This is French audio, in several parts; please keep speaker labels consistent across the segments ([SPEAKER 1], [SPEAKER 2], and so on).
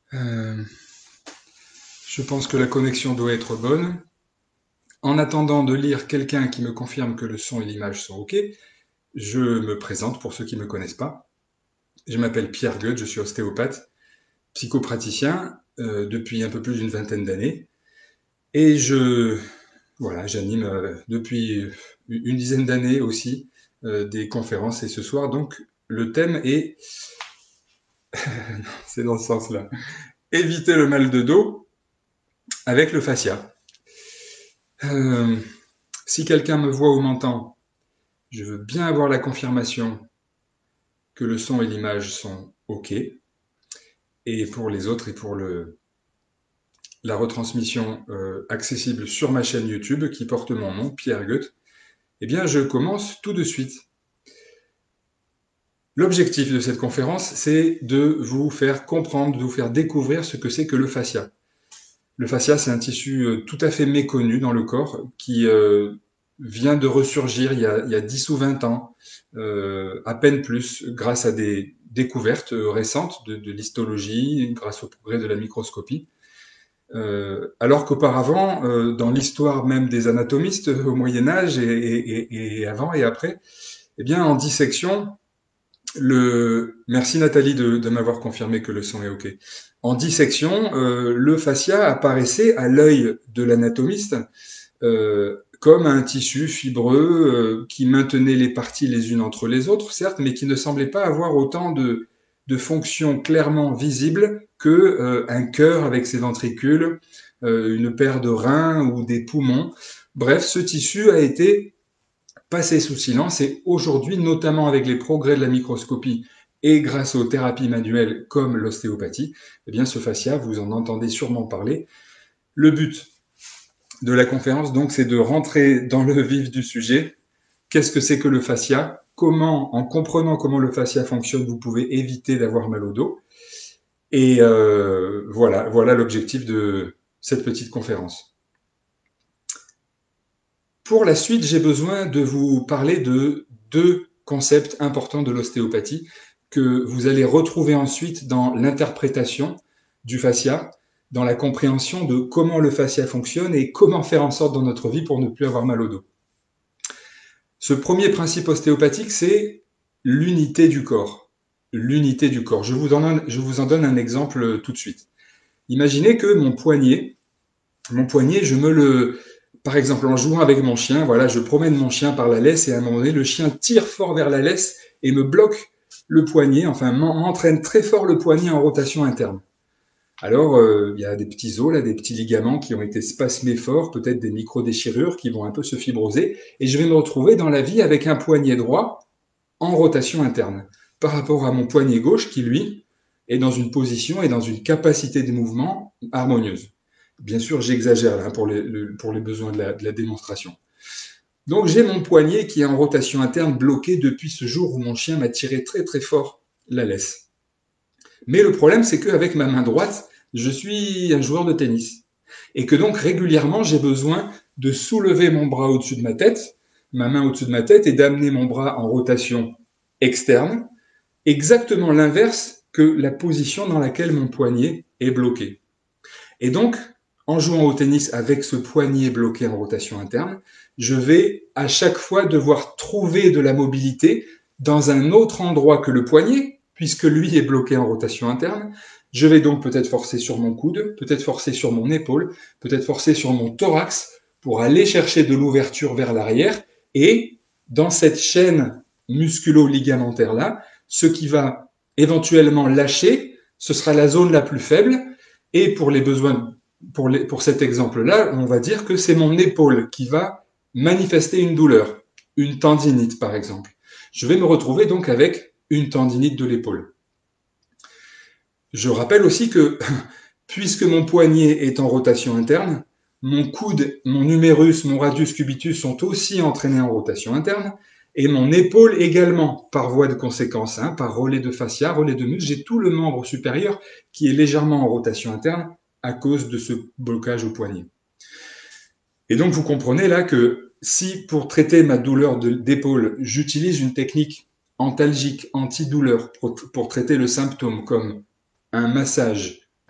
[SPEAKER 1] Euh, je pense que la connexion doit être bonne. En attendant de lire quelqu'un qui me confirme que le son et l'image sont OK, je me présente pour ceux qui ne me connaissent pas. Je m'appelle Pierre Goethe, je suis ostéopathe, psychopraticien depuis un peu plus d'une vingtaine d'années. Et voilà, j'anime depuis une dizaine d'années aussi des conférences. Et ce soir, donc, le thème est, c'est dans ce sens-là, éviter le mal de dos avec le fascia. Euh, si quelqu'un me voit ou m'entend, je veux bien avoir la confirmation que le son et l'image sont OK. Et pour les autres et pour la retransmission accessible sur ma chaîne YouTube qui porte mon nom, Pierre Goethe, eh bien, je commence tout de suite. L'objectif de cette conférence, c'est de vous faire comprendre, de vous faire découvrir ce que c'est que le fascia. Le fascia, c'est un tissu tout à fait méconnu dans le corps qui vient de ressurgir il y a 10 ou 20 ans, à peine plus, grâce à des découvertes récentes de l'histologie, grâce au progrès de la microscopie. Alors qu'auparavant, dans l'histoire même des anatomistes au Moyen Âge et avant et après, eh bien, en dissection, merci Nathalie de m'avoir confirmé que le son est OK. En dissection, le fascia apparaissait à l'œil de l'anatomiste comme un tissu fibreux qui maintenait les parties les unes entre les autres, certes, mais qui ne semblait pas avoir autant de fonctions clairement visibles que un cœur avec ses ventricules, une paire de reins ou des poumons. Bref, ce tissu a été passé sous silence et aujourd'hui, notamment avec les progrès de la microscopie et grâce aux thérapies manuelles comme l'ostéopathie, eh bien ce fascia, vous en entendez sûrement parler. Le but de la conférence, donc, c'est de rentrer dans le vif du sujet. Qu'est-ce que c'est que le fascia? Comment, en comprenant comment le fascia fonctionne, vous pouvez éviter d'avoir mal au dos. Et voilà l'objectif de cette petite conférence. Pour la suite, j'ai besoin de vous parler de deux concepts importants de l'ostéopathie que vous allez retrouver ensuite dans l'interprétation du fascia, dans la compréhension de comment le fascia fonctionne et comment faire en sorte dans notre vie pour ne plus avoir mal au dos. Ce premier principe ostéopathique, c'est l'unité du corps. L'unité du corps. Je vous en donne un exemple tout de suite. Imaginez que mon poignet, par exemple, en jouant avec mon chien, voilà, je promène mon chien par la laisse et à un moment donné, le chien tire fort vers la laisse et me bloque le poignet, enfin, m'entraîne très fort le poignet en rotation interne. Alors, il y a des petits os, là, des petits ligaments qui ont été spasmés fort, peut-être des micro-déchirures qui vont un peu se fibroser, et je vais me retrouver dans la vie avec un poignet droit en rotation interne, par rapport à mon poignet gauche qui, lui, est dans une position et dans une capacité de mouvement harmonieuse. Bien sûr, j'exagère là pour les besoins de la démonstration. Donc j'ai mon poignet qui est en rotation interne bloqué depuis ce jour où mon chien m'a tiré très très fort la laisse. Mais le problème, c'est qu'avec ma main droite, je suis un joueur de tennis. Et que donc régulièrement, j'ai besoin de soulever mon bras au-dessus de ma tête, ma main au-dessus de ma tête, et d'amener mon bras en rotation externe, exactement l'inverse que la position dans laquelle mon poignet est bloqué. Et donc, en jouant au tennis avec ce poignet bloqué en rotation interne, je vais à chaque fois devoir trouver de la mobilité dans un autre endroit que le poignet, puisque lui est bloqué en rotation interne. Je vais donc peut-être forcer sur mon coude, peut-être forcer sur mon épaule, peut-être forcer sur mon thorax pour aller chercher de l'ouverture vers l'arrière. Et dans cette chaîne musculo-ligamentaire-là, ce qui va éventuellement lâcher, ce sera la zone la plus faible, et pour les besoins, pour cet exemple-là, on va dire que c'est mon épaule qui va manifester une douleur, une tendinite par exemple. Je vais me retrouver donc avec une tendinite de l'épaule. Je rappelle aussi que puisque mon poignet est en rotation interne, mon coude, mon humérus, mon radius cubitus sont aussi entraînés en rotation interne, et mon épaule également, par voie de conséquence, hein, par relais de fascia, relais de muscle, j'ai tout le membre supérieur qui est légèrement en rotation interne à cause de ce blocage au poignet. Et donc vous comprenez là que si pour traiter ma douleur d'épaule, j'utilise une technique antalgique, antidouleur pour traiter le symptôme comme un massage,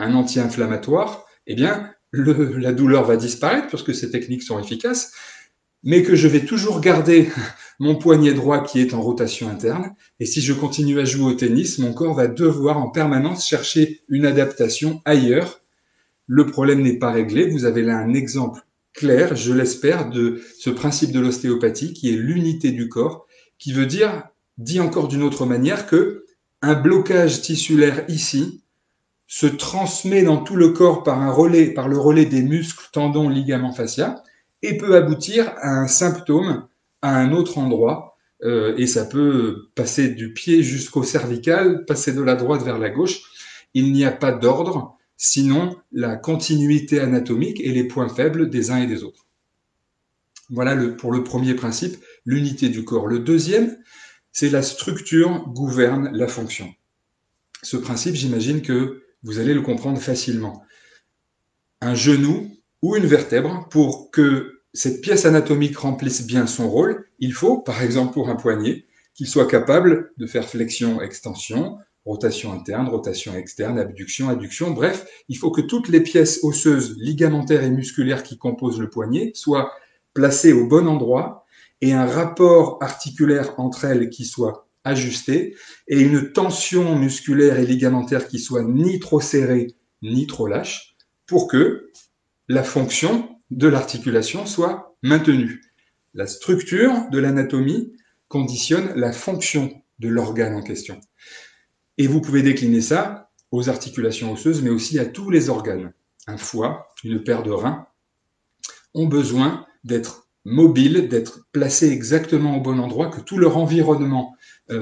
[SPEAKER 1] un anti-inflammatoire, eh bien, la douleur va disparaître puisque ces techniques sont efficaces, mais que je vais toujours garder mon poignet droit qui est en rotation interne. Et si je continue à jouer au tennis, mon corps va devoir en permanence chercher une adaptation ailleurs. Le problème n'est pas réglé. Vous avez là un exemple clair, je l'espère, de ce principe de l'ostéopathie qui est l'unité du corps, qui veut dire, dit encore d'une autre manière, que un blocage tissulaire ici se transmet dans tout le corps par le relais des muscles, tendons, ligaments, fascia, et peut aboutir à un symptôme à un autre endroit. Et ça peut passer du pied jusqu'au cervical, passer de la droite vers la gauche. Il n'y a pas d'ordre, sinon la continuité anatomique et les points faibles des uns et des autres. Voilà pour le premier principe, l'unité du corps. Le deuxième, c'est la structure gouverne la fonction. Ce principe, j'imagine que vous allez le comprendre facilement. Un genou ou une vertèbre, pour que cette pièce anatomique remplisse bien son rôle, il faut, par exemple pour un poignet, qu'il soit capable de faire flexion-extension, rotation interne, rotation externe, abduction, adduction, bref, il faut que toutes les pièces osseuses, ligamentaires et musculaires qui composent le poignet soient placées au bon endroit et un rapport articulaire entre elles qui soit ajusté et une tension musculaire et ligamentaire qui soit ni trop serrée ni trop lâche pour que la fonction de l'articulation soit maintenue. La structure de l'anatomie conditionne la fonction de l'organe en question. Et vous pouvez décliner ça aux articulations osseuses, mais aussi à tous les organes. Un foie, une paire de reins ont besoin d'être mobiles, d'être placés exactement au bon endroit, que tout leur environnement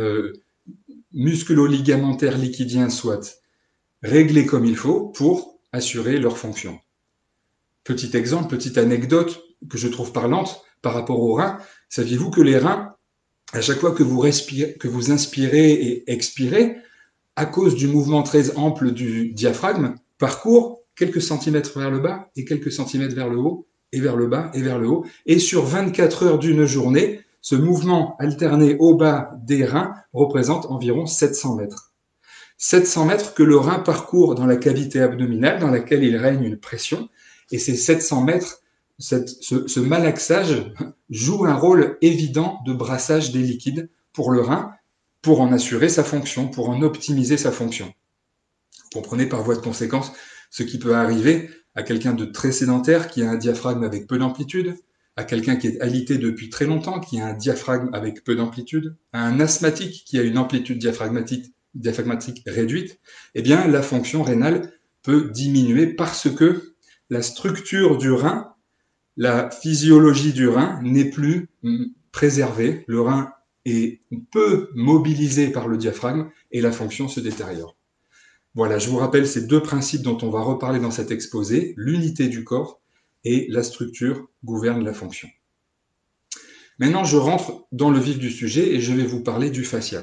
[SPEAKER 1] musculo-ligamentaire liquidien soit réglé comme il faut pour assurer leur fonction. Petit exemple, petite anecdote que je trouve parlante par rapport aux reins. Saviez-vous que les reins, à chaque fois que vous inspirez et expirez, à cause du mouvement très ample du diaphragme, parcourent quelques centimètres vers le bas et quelques centimètres vers le haut, et vers le bas et vers le haut. Et sur 24 heures d'une journée, ce mouvement alterné au bas des reins représente environ 700 mètres. 700 mètres que le rein parcourt dans la cavité abdominale dans laquelle il règne une pression. Et ces 700 mètres, ce malaxage joue un rôle évident de brassage des liquides pour le rein, pour en assurer sa fonction, pour en optimiser sa fonction. Vous comprenez par voie de conséquence ce qui peut arriver à quelqu'un de très sédentaire qui a un diaphragme avec peu d'amplitude, à quelqu'un qui est alité depuis très longtemps, qui a un diaphragme avec peu d'amplitude, à un asthmatique qui a une amplitude diaphragmatique réduite, eh bien la fonction rénale peut diminuer parce que la structure du rein, la physiologie du rein n'est plus préservée. Le rein est peu mobilisé par le diaphragme et la fonction se détériore. Voilà, je vous rappelle ces deux principes dont on va reparler dans cet exposé, l'unité du corps et la structure gouverne la fonction. Maintenant, je rentre dans le vif du sujet et je vais vous parler du fascia.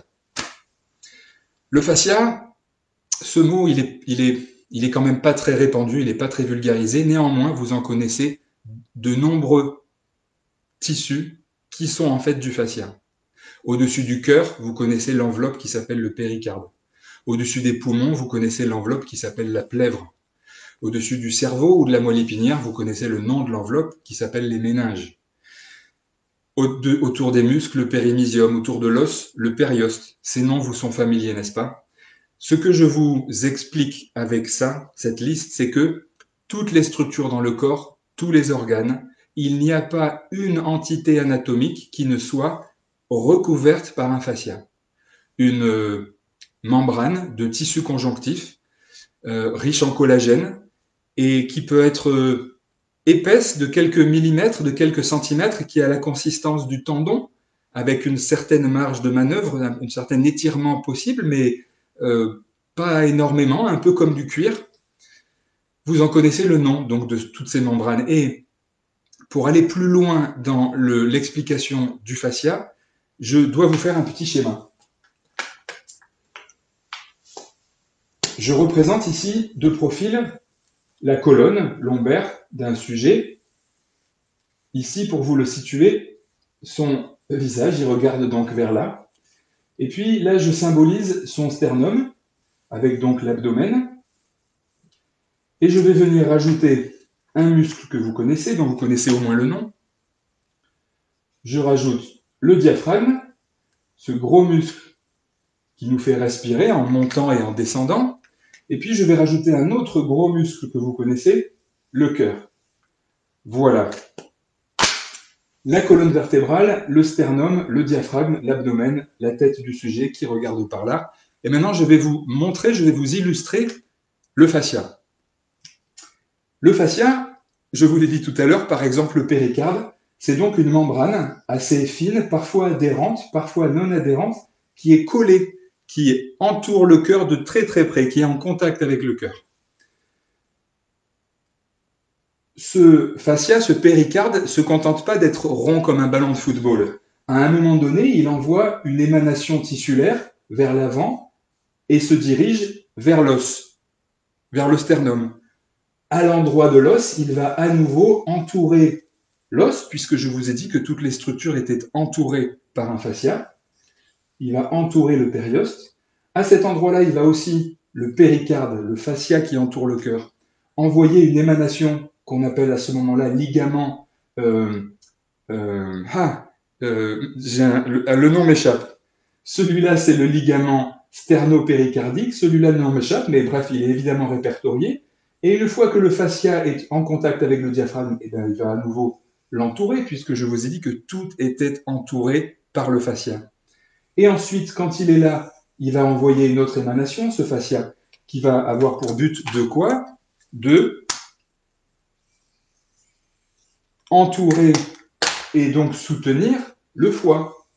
[SPEAKER 1] Le fascia, ce mot, il est quand même pas très répandu, il n'est pas très vulgarisé. Néanmoins, vous en connaissez de nombreux tissus qui sont en fait du fascia. Au-dessus du cœur, vous connaissez l'enveloppe qui s'appelle le péricarde. Au-dessus des poumons, vous connaissez l'enveloppe qui s'appelle la plèvre. Au-dessus du cerveau ou de la moelle épinière, vous connaissez le nom de l'enveloppe qui s'appelle les méninges. Autour des muscles, le périmysium. Autour de l'os, le périoste. Ces noms vous sont familiers, n'est-ce pas? Ce que je vous explique avec ça, cette liste, c'est que toutes les structures dans le corps, tous les organes, il n'y a pas une entité anatomique qui ne soit recouverte par un fascia. Une membrane de tissu conjonctif riche en collagène et qui peut être épaisse de quelques millimètres, de quelques centimètres, qui a la consistance du tendon, avec une certaine marge de manœuvre, un certain étirement possible, mais pas énormément, un peu comme du cuir. Vous en connaissez le nom donc de toutes ces membranes. Et pour aller plus loin dans l'explication du fascia, je dois vous faire un petit schéma. Je représente ici de profil la colonne lombaire d'un sujet. Ici, pour vous le situer, son visage, il regarde donc vers là. Et puis là, je symbolise son sternum, avec donc l'abdomen. Et je vais venir rajouter un muscle que vous connaissez, dont vous connaissez au moins le nom. Je rajoute le diaphragme, ce gros muscle qui nous fait respirer en montant et en descendant. Et puis je vais rajouter un autre gros muscle que vous connaissez, le cœur. Voilà. La colonne vertébrale, le sternum, le diaphragme, l'abdomen, la tête du sujet qui regarde par là. Et maintenant, je vais vous montrer, je vais vous illustrer le fascia. Le fascia, je vous l'ai dit tout à l'heure, par exemple le péricarde, c'est donc une membrane assez fine, parfois adhérente, parfois non adhérente, qui est collée, qui entoure le cœur de très très près, qui est en contact avec le cœur. Ce fascia, ce péricarde, ne se contente pas d'être rond comme un ballon de football. À un moment donné, il envoie une émanation tissulaire vers l'avant et se dirige vers l'os, vers le sternum. À l'endroit de l'os, il va à nouveau entourer l'os, puisque je vous ai dit que toutes les structures étaient entourées par un fascia. Il va entourer le périoste. À cet endroit-là, il va aussi, le péricarde, le fascia qui entoure le cœur, envoyer une émanation qu'on appelle à ce moment-là ligament. Le nom m'échappe. Celui-là, c'est le ligament sternopéricardique. Celui-là, le nom m'échappe, mais bref, il est évidemment répertorié. Et une fois que le fascia est en contact avec le diaphragme, eh bien, il va à nouveau l'entourer, puisque je vous ai dit que tout était entouré par le fascia. Et ensuite, quand il est là, il va envoyer une autre émanation, ce fascia, qui va avoir pour but de quoi? De entourer et donc soutenir le foie.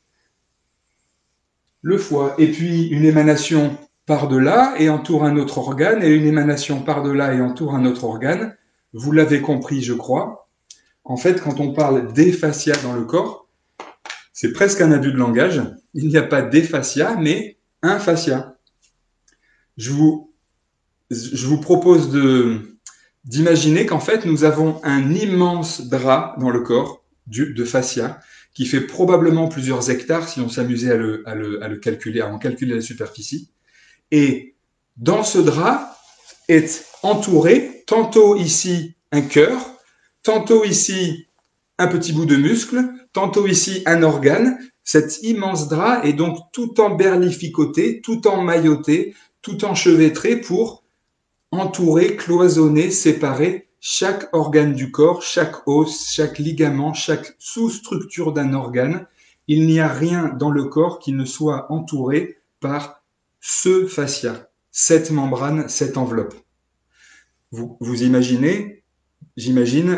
[SPEAKER 1] Le foie. Et puis une émanation par-delà et entoure un autre organe, et une émanation par-delà et entoure un autre organe. Vous l'avez compris, je crois. En fait, quand on parle des fascias dans le corps, c'est presque un abus de langage. Il n'y a pas des fascias, mais un fascia. Je vous propose d'imaginer qu'en fait, nous avons un immense drap dans le corps de fascia qui fait probablement plusieurs hectares si on s'amusait à le calculer, à en calculer la superficie. Et dans ce drap est entouré, tantôt ici un cœur, tantôt ici un petit bout de muscle, tantôt ici un organe. Cet immense drap est donc tout emberlificoté, tout emmailloté, tout enchevêtré pour entourer, cloisonner, séparer chaque organe du corps, chaque os, chaque ligament, chaque sous-structure d'un organe. Il n'y a rien dans le corps qui ne soit entouré par ce fascia, cette membrane, cette enveloppe. Vous imaginez, j'imagine,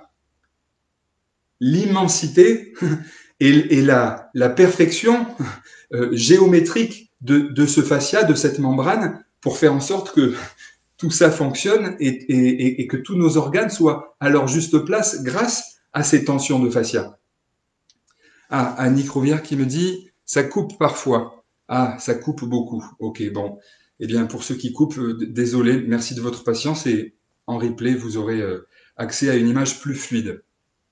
[SPEAKER 1] l'immensité et la perfection géométrique de ce fascia, de cette membrane, pour faire en sorte que tout ça fonctionne et que tous nos organes soient à leur juste place grâce à ces tensions de fascia. Ah, Annick Rouvière qui me dit « ça coupe parfois ». Ah, ça coupe beaucoup. Ok, bon. Eh bien, pour ceux qui coupent, désolé, merci de votre patience et en replay, vous aurez accès à une image plus fluide.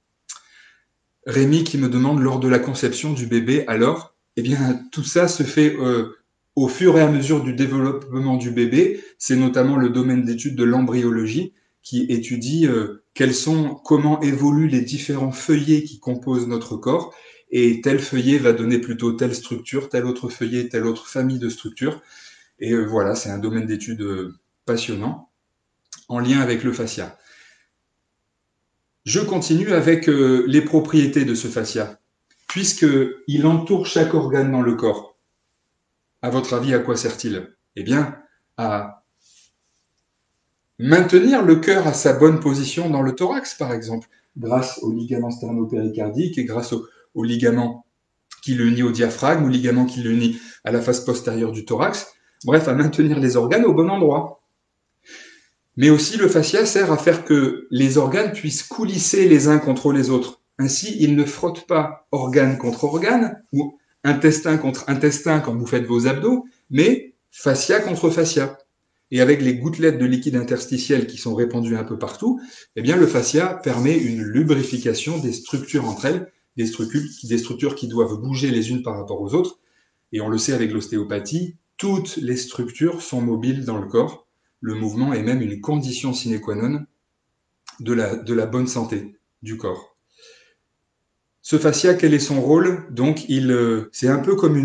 [SPEAKER 1] Rémi qui me demande lors de la conception du bébé, alors, eh bien, tout ça se fait au fur et à mesure du développement du bébé. C'est notamment le domaine d'étude de l'embryologie qui étudie comment évoluent les différents feuillets qui composent notre corps. Et tel feuillet va donner plutôt telle structure, tel autre feuillet, telle autre famille de structures. Et voilà, c'est un domaine d'étude passionnant en lien avec le fascia. Je continue avec les propriétés de ce fascia, puisqu'il entoure chaque organe dans le corps. À votre avis, à quoi sert-il? Eh bien, à maintenir le cœur à sa bonne position dans le thorax, par exemple, grâce au ligament sternopéricardique et grâce au ligament qui le unit au diaphragme, au ligament qui le unit à la face postérieure du thorax. Bref, à maintenir les organes au bon endroit. Mais aussi, le fascia sert à faire que les organes puissent coulisser les uns contre les autres. Ainsi, ils ne frottent pas organe contre organe ou intestin contre intestin quand vous faites vos abdos, mais fascia contre fascia. Et avec les gouttelettes de liquide interstitiel qui sont répandues un peu partout, eh bien, le fascia permet une lubrification des structures entre elles, des structures qui doivent bouger les unes par rapport aux autres. Et on le sait avec l'ostéopathie, toutes les structures sont mobiles dans le corps. Le mouvement est même une condition sine qua non de la bonne santé du corps. Ce fascia, quel est son rôle? Donc, c'est un peu comme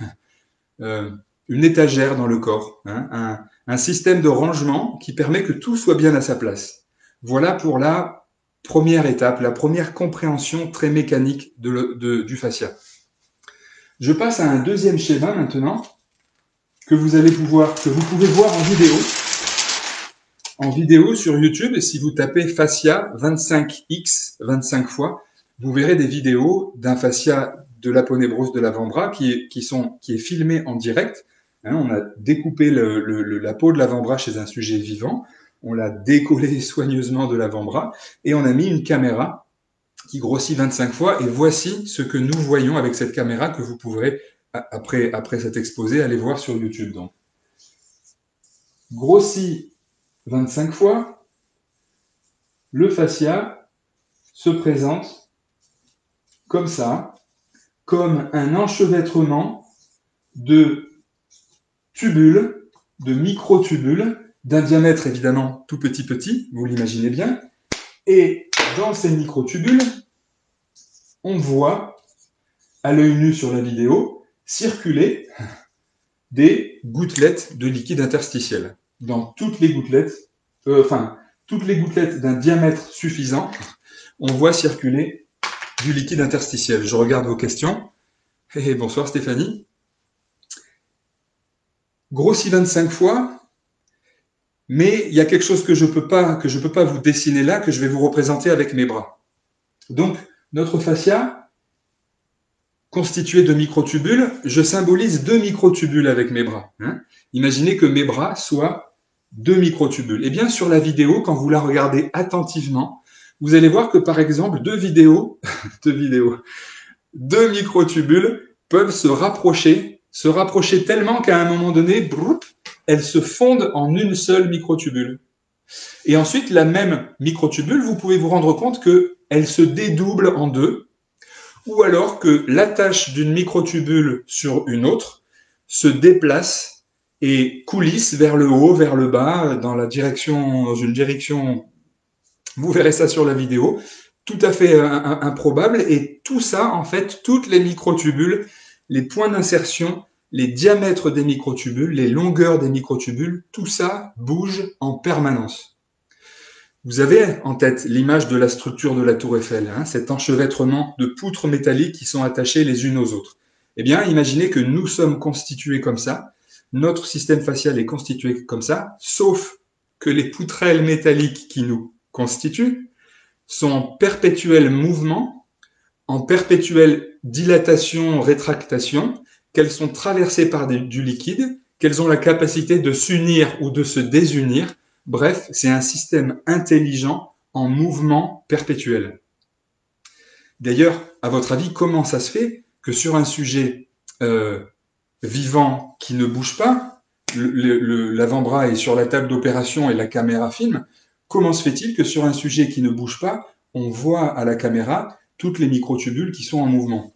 [SPEAKER 1] une étagère dans le corps, hein, un système de rangement qui permet que tout soit bien à sa place. Voilà pour la première étape, la première compréhension très mécanique du fascia. Je passe à un deuxième schéma maintenant que vous pouvez voir en vidéo sur YouTube. Et si vous tapez fascia 25x 25 fois, vous verrez des vidéos d'un fascia de l'aponévrose de l'avant-bras qui est filmé en direct. Hein, on a découpé la peau de l'avant-bras chez un sujet vivant, on l'a décollé soigneusement de l'avant-bras et on a mis une caméra qui grossit 25 fois. Et voici ce que nous voyons avec cette caméra que vous pourrez, après cet exposé, aller voir sur YouTube. Donc, grossit 25 fois, le fascia se présente comme ça, comme un enchevêtrement de tubules, de microtubules, d'un diamètre évidemment tout petit, vous l'imaginez bien. Et dans ces microtubules, on voit, à l'œil nu sur la vidéo, circuler des gouttelettes de liquide interstitiel. Dans toutes les gouttelettes, toutes les gouttelettes d'un diamètre suffisant, on voit circuler du liquide interstitiel. Je regarde vos questions. Hey, bonsoir Stéphanie. Grossit 25 fois, mais il y a quelque chose que je peux pas vous dessiner là, que je vais vous représenter avec mes bras. Donc, notre fascia, constitué de microtubules, je symbolise 2 microtubules avec mes bras. Hein. Imaginez que mes bras soient 2 microtubules. Et bien, sur la vidéo, quand vous la regardez attentivement, vous allez voir que, par exemple, deux microtubules peuvent se rapprocher tellement qu'à un moment donné, elles se fondent en une seule microtubule. Et ensuite, la même microtubule, vous pouvez vous rendre compte qu'elle se dédouble en deux, ou alors que l'attache d'une microtubule sur une autre se déplace et coulisse vers le haut, vers le bas, dans une direction, vous verrez ça sur la vidéo, tout à fait improbable. Et tout ça, en fait, toutes les microtubules, les points d'insertion, les diamètres des microtubules, les longueurs des microtubules, tout ça bouge en permanence. Vous avez en tête l'image de la structure de la tour Eiffel, hein, cet enchevêtrement de poutres métalliques qui sont attachées les unes aux autres. Eh bien, imaginez que nous sommes constitués comme ça, notre système facial est constitué comme ça, sauf que les poutrelles métalliques qui nous constituent sont en perpétuel mouvement, en perpétuelle dilatation, rétractation, qu'elles sont traversées par du liquide, qu'elles ont la capacité de s'unir ou de se désunir. Bref, c'est un système intelligent en mouvement perpétuel. D'ailleurs, à votre avis, comment ça se fait que sur un sujet vivant qui ne bouge pas, l'avant-bras est sur la table d'opération et la caméra filme, comment se fait-il que sur un sujet qui ne bouge pas, on voit à la caméra toutes les microtubules qui sont en mouvement?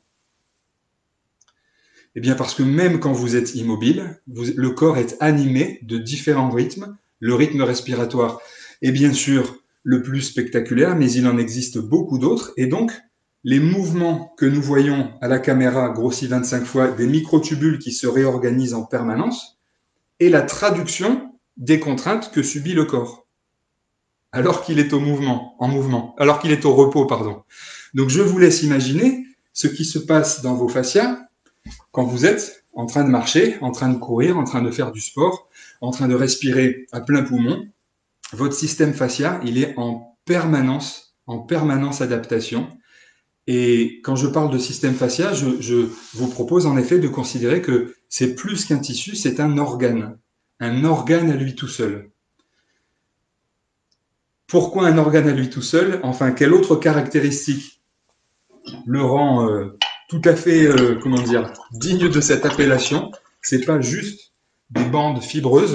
[SPEAKER 1] Eh bien parce que même quand vous êtes immobile, le corps est animé de différents rythmes. Le rythme respiratoire est bien sûr le plus spectaculaire, mais il en existe beaucoup d'autres. Et donc, les mouvements que nous voyons à la caméra grossis 25 fois, des microtubules qui se réorganisent en permanence, est la traduction des contraintes que subit le corps, alors qu'il est alors qu'il est au repos, pardon. Donc je vous laisse imaginer ce qui se passe dans vos fascias quand vous êtes en train de marcher, en train de courir, en train de faire du sport, en train de respirer à plein poumon. Votre système fascia, il est en permanence adaptation. Et quand je parle de système fascia, je vous propose en effet de considérer que c'est plus qu'un tissu, c'est un organe à lui tout seul. Pourquoi un organe à lui tout seul? Enfin, quelle autre caractéristique le rend tout à fait, digne de cette appellation? C'est pas juste des bandes fibreuses.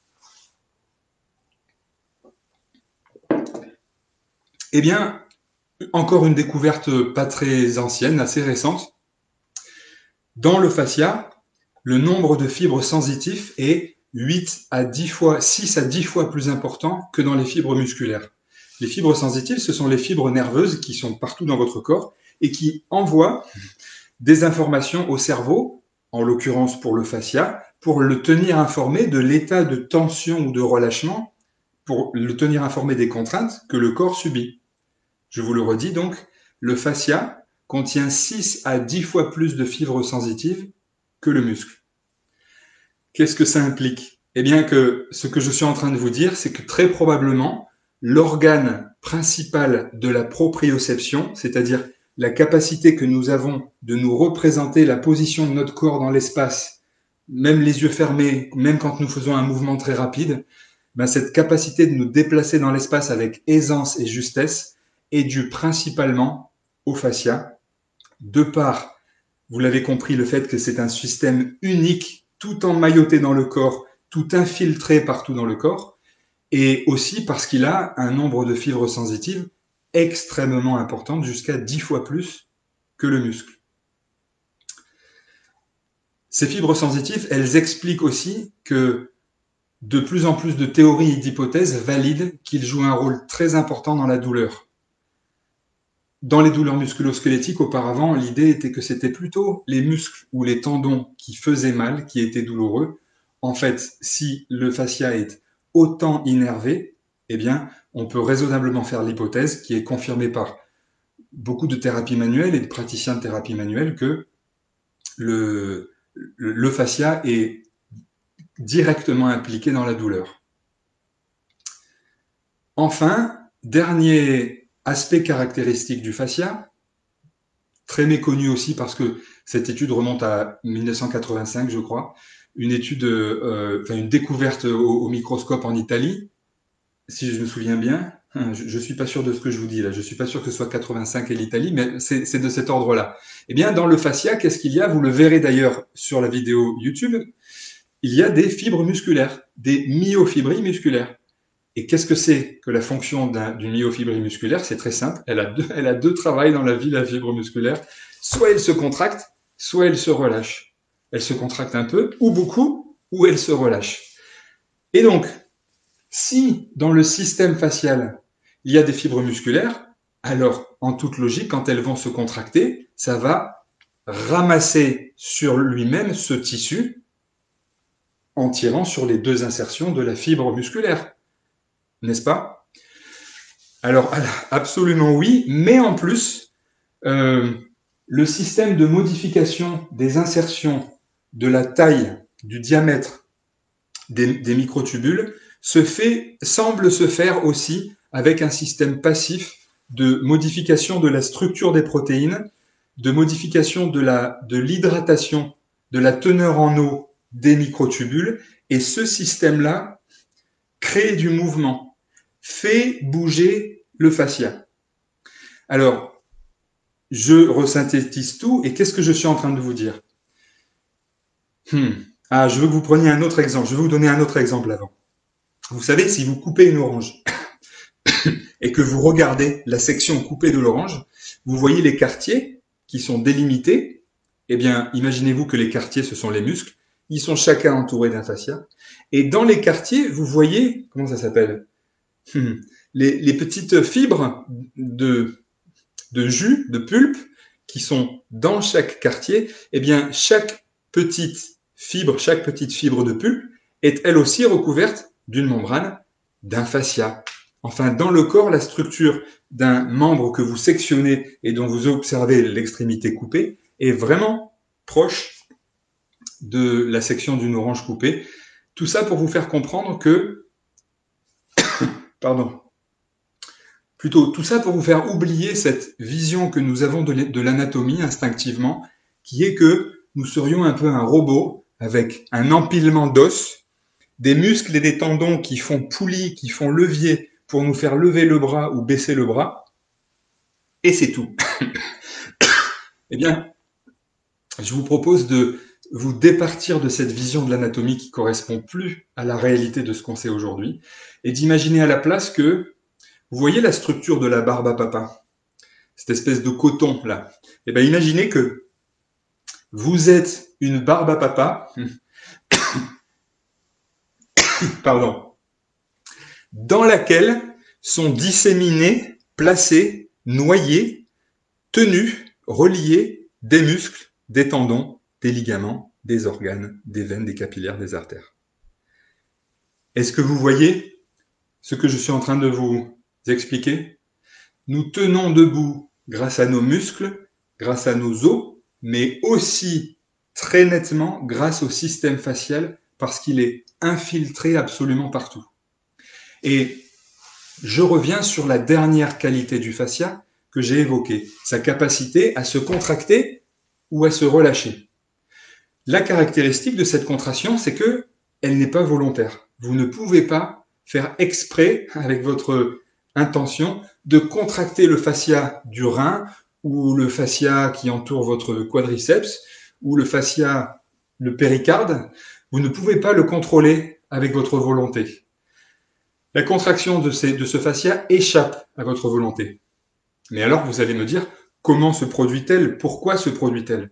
[SPEAKER 1] Eh bien, encore une découverte pas très ancienne, assez récente. Dans le fascia, le nombre de fibres sensitives est 6 à 10 fois plus important que dans les fibres musculaires. Les fibres sensitives, ce sont les fibres nerveuses qui sont partout dans votre corps et qui envoient des informations au cerveau, en l'occurrence pour le fascia, pour le tenir informé de l'état de tension ou de relâchement, pour le tenir informé des contraintes que le corps subit. Je vous le redis donc, le fascia contient 6 à 10 fois plus de fibres sensitives que le muscle. Qu'est-ce que ça implique? Eh bien que ce que je suis en train de vous dire, c'est que très probablement, l'organe principal de la proprioception, c'est-à-dire la capacité que nous avons de nous représenter la position de notre corps dans l'espace, même les yeux fermés, même quand nous faisons un mouvement très rapide, ben cette capacité de nous déplacer dans l'espace avec aisance et justesse est due principalement au fascia, de par, vous l'avez compris, le fait que c'est un système unique, tout emmailloté dans le corps, tout infiltré partout dans le corps, et aussi parce qu'il a un nombre de fibres sensitives extrêmement importante, jusqu'à 10 fois plus que le muscle. Ces fibres sensitives, elles expliquent aussi que de plus en plus de théories et d'hypothèses valident qu'ils jouent un rôle très important dans la douleur. Dans les douleurs musculo-squelettiques, auparavant, l'idée était que c'était plutôt les muscles ou les tendons qui faisaient mal, qui étaient douloureux. En fait, si le fascia est autant innervé, eh bien, on peut raisonnablement faire l'hypothèse, qui est confirmée par beaucoup de thérapies manuelles et de praticiens de thérapie manuelle, que le fascia est directement impliqué dans la douleur. Enfin, dernier aspect caractéristique du fascia, très méconnu aussi parce que cette étude remonte à 1985, je crois, une étude, une découverte au microscope en Italie, si je me souviens bien. Je suis pas sûr de ce que je vous dis là, je suis pas sûr que ce soit 85 et l'Italie, mais c'est de cet ordre-là. Eh bien, dans le fascia, qu'est-ce qu'il y a? Vous le verrez d'ailleurs sur la vidéo YouTube, il y a des fibres musculaires, des myofibrilles musculaires. Et qu'est-ce que c'est que la fonction d'une myofibrille musculaire? C'est très simple, elle a deux travails dans la vie, la fibre musculaire. Soit elle se contracte, soit elle se relâche. Elle se contracte un peu, ou beaucoup, ou elle se relâche. Et donc, si dans le système facial, il y a des fibres musculaires, alors en toute logique, quand elles vont se contracter, ça va ramasser sur lui-même ce tissu en tirant sur les deux insertions de la fibre musculaire. N'est-ce pas? Alors, absolument oui, mais en plus, le système de modification des insertions de la taille, du diamètre des microtubules semble se faire aussi avec un système passif de modification de la structure des protéines, de modification de l'hydratation, de la teneur en eau des microtubules, et ce système-là crée du mouvement, fait bouger le fascia. Alors, je resynthétise tout, et qu'est-ce que je suis en train de vous dire? Je veux que vous preniez un autre exemple. Je vais vous donner un autre exemple avant. Vous savez, si vous coupez une orange et que vous regardez la section coupée de l'orange, vous voyez les quartiers qui sont délimités. Eh bien, imaginez-vous que les quartiers, ce sont les muscles. Ils sont chacun entourés d'un fascia. Et dans les quartiers, vous voyez, comment ça s'appelle? Les petites fibres de jus, de pulpe, qui sont dans chaque quartier. Eh bien, chaque petite fibre de pulpe est elle aussi recouverte d'une membrane, d'un fascia. Enfin, dans le corps, la structure d'un membre que vous sectionnez et dont vous observez l'extrémité coupée est vraiment proche de la section d'une orange coupée. Tout ça pour vous faire comprendre que, tout ça pour vous faire oublier cette vision que nous avons de l'anatomie instinctivement, qui est que nous serions un peu un robot avec un empilement d'os, des muscles et des tendons qui font poulie, qui font levier pour nous faire lever le bras ou baisser le bras, et c'est tout. Eh bien, je vous propose de vous départir de cette vision de l'anatomie qui correspond plus à la réalité de ce qu'on sait aujourd'hui, et d'imaginer à la place que, vous voyez la structure de la barbe à papa, cette espèce de coton là. Eh bien, imaginez que vous êtes une barbe à papa pardon, dans laquelle sont disséminés, placés, noyés, tenus, reliés des muscles, des tendons, des ligaments, des organes, des veines, des capillaires, des artères. Est-ce que vous voyez ce que je suis en train de vous expliquer? Nous tenons debout grâce à nos muscles, grâce à nos os, mais aussi très nettement grâce au système facial parce qu'il est infiltré absolument partout. Et je reviens sur la dernière qualité du fascia que j'ai évoquée, sa capacité à se contracter ou à se relâcher. La caractéristique de cette contraction, c'est que elle n'est pas volontaire. Vous ne pouvez pas faire exprès, avec votre intention, de contracter le fascia du rein ou le fascia qui entoure votre quadriceps ou le fascia, le péricarde. Vous ne pouvez pas le contrôler avec votre volonté. La contraction de ce fascia échappe à votre volonté. Mais alors, vous allez me dire, comment se produit-elle? Pourquoi se produit-elle?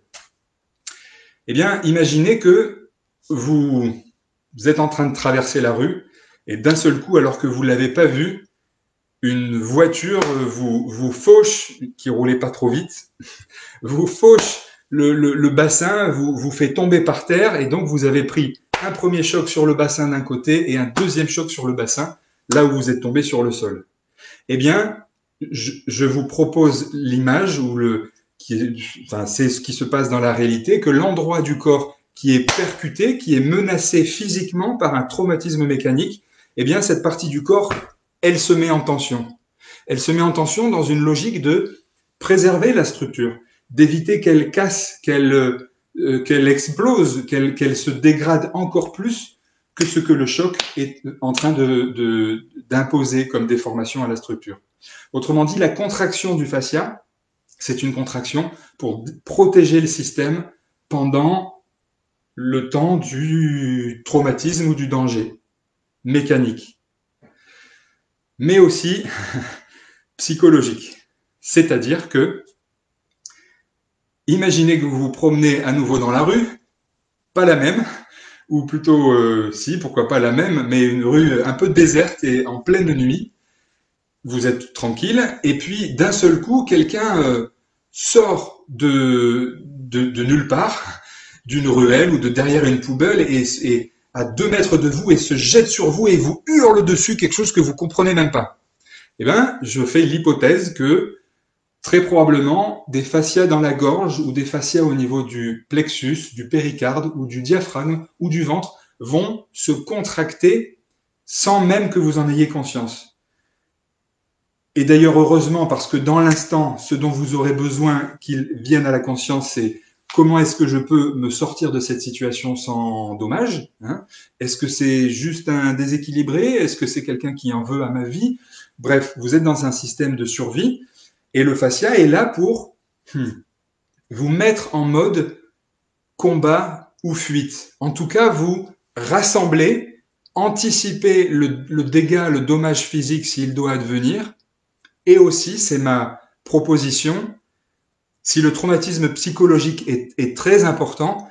[SPEAKER 1] Eh bien, imaginez que vous êtes en train de traverser la rue et d'un seul coup, alors que vous ne l'avez pas vu, une voiture vous fauche, qui roulait pas trop vite, vous fauche le bassin, vous fait tomber par terre et donc vous avez pris un premier choc sur le bassin d'un côté et un deuxième choc sur le bassin, là où vous êtes tombé sur le sol. Eh bien, je vous propose l'image où c'est ce qui se passe dans la réalité, que l'endroit du corps qui est percuté, qui est menacé physiquement par un traumatisme mécanique, eh bien, cette partie du corps, elle se met en tension. Elle se met en tension dans une logique de préserver la structure, d'éviter qu'elle casse, qu'elle explose, qu'elle se dégrade encore plus que ce que le choc est en train d'imposer comme déformation à la structure. Autrement dit, la contraction du fascia, c'est une contraction pour protéger le système pendant le temps du traumatisme ou du danger mécanique, mais aussi psychologique. C'est-à-dire que, imaginez que vous vous promenez à nouveau dans la rue, pas la même, ou plutôt, si, pourquoi pas la même, mais une rue un peu déserte et en pleine nuit. Vous êtes tranquille, et puis d'un seul coup, quelqu'un sort de nulle part, d'une ruelle ou de derrière une poubelle, et à 2 mètres de vous, et se jette sur vous et vous hurle dessus quelque chose que vous comprenez même pas. Eh bien, je fais l'hypothèse que très probablement des fascias dans la gorge ou des fascias au niveau du plexus, du péricarde ou du diaphragme ou du ventre vont se contracter sans même que vous en ayez conscience. Et d'ailleurs, heureusement, parce que dans l'instant, ce dont vous aurez besoin qu'il vienne à la conscience, c'est comment est-ce que je peux me sortir de cette situation sans dommage, hein? Est-ce que c'est juste un déséquilibré? Est-ce que c'est quelqu'un qui en veut à ma vie? Bref, vous êtes dans un système de survie et le fascia est là pour vous mettre en mode combat ou fuite. En tout cas, vous rassembler, anticiper le dégât, le dommage physique s'il doit advenir. Et aussi, c'est ma proposition, si le traumatisme psychologique est très important,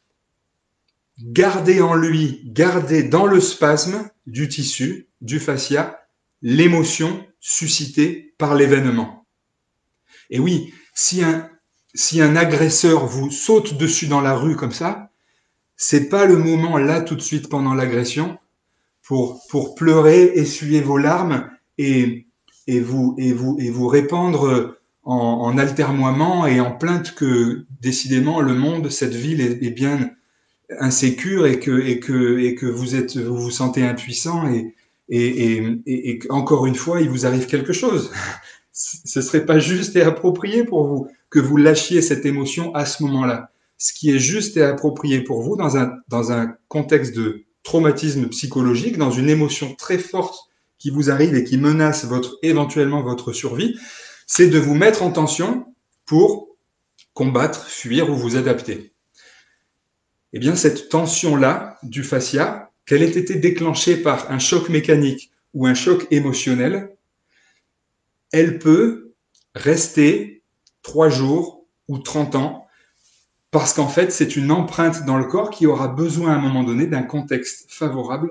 [SPEAKER 1] gardez en lui, gardez dans le spasme du tissu, du fascia, l'émotion suscitée par l'événement. Et oui, si un agresseur vous saute dessus dans la rue comme ça, c'est pas le moment là tout de suite pendant l'agression pour pleurer, essuyer vos larmes et vous répandre en altermoiement et en plainte que décidément le monde, cette ville est bien insécure et que vous vous sentez impuissant et encore une fois il vous arrive quelque chose. Ce serait pas juste et approprié pour vous que vous lâchiez cette émotion à ce moment-là. Ce qui est juste et approprié pour vous dans un contexte de traumatisme psychologique, dans une émotion très forte qui vous arrive et qui menace éventuellement votre survie, c'est de vous mettre en tension pour combattre, fuir ou vous adapter. Eh bien, cette tension-là du fascia, qu'elle ait été déclenchée par un choc mécanique ou un choc émotionnel, elle peut rester 3 jours ou 30 ans parce qu'en fait, c'est une empreinte dans le corps qui aura besoin à un moment donné d'un contexte favorable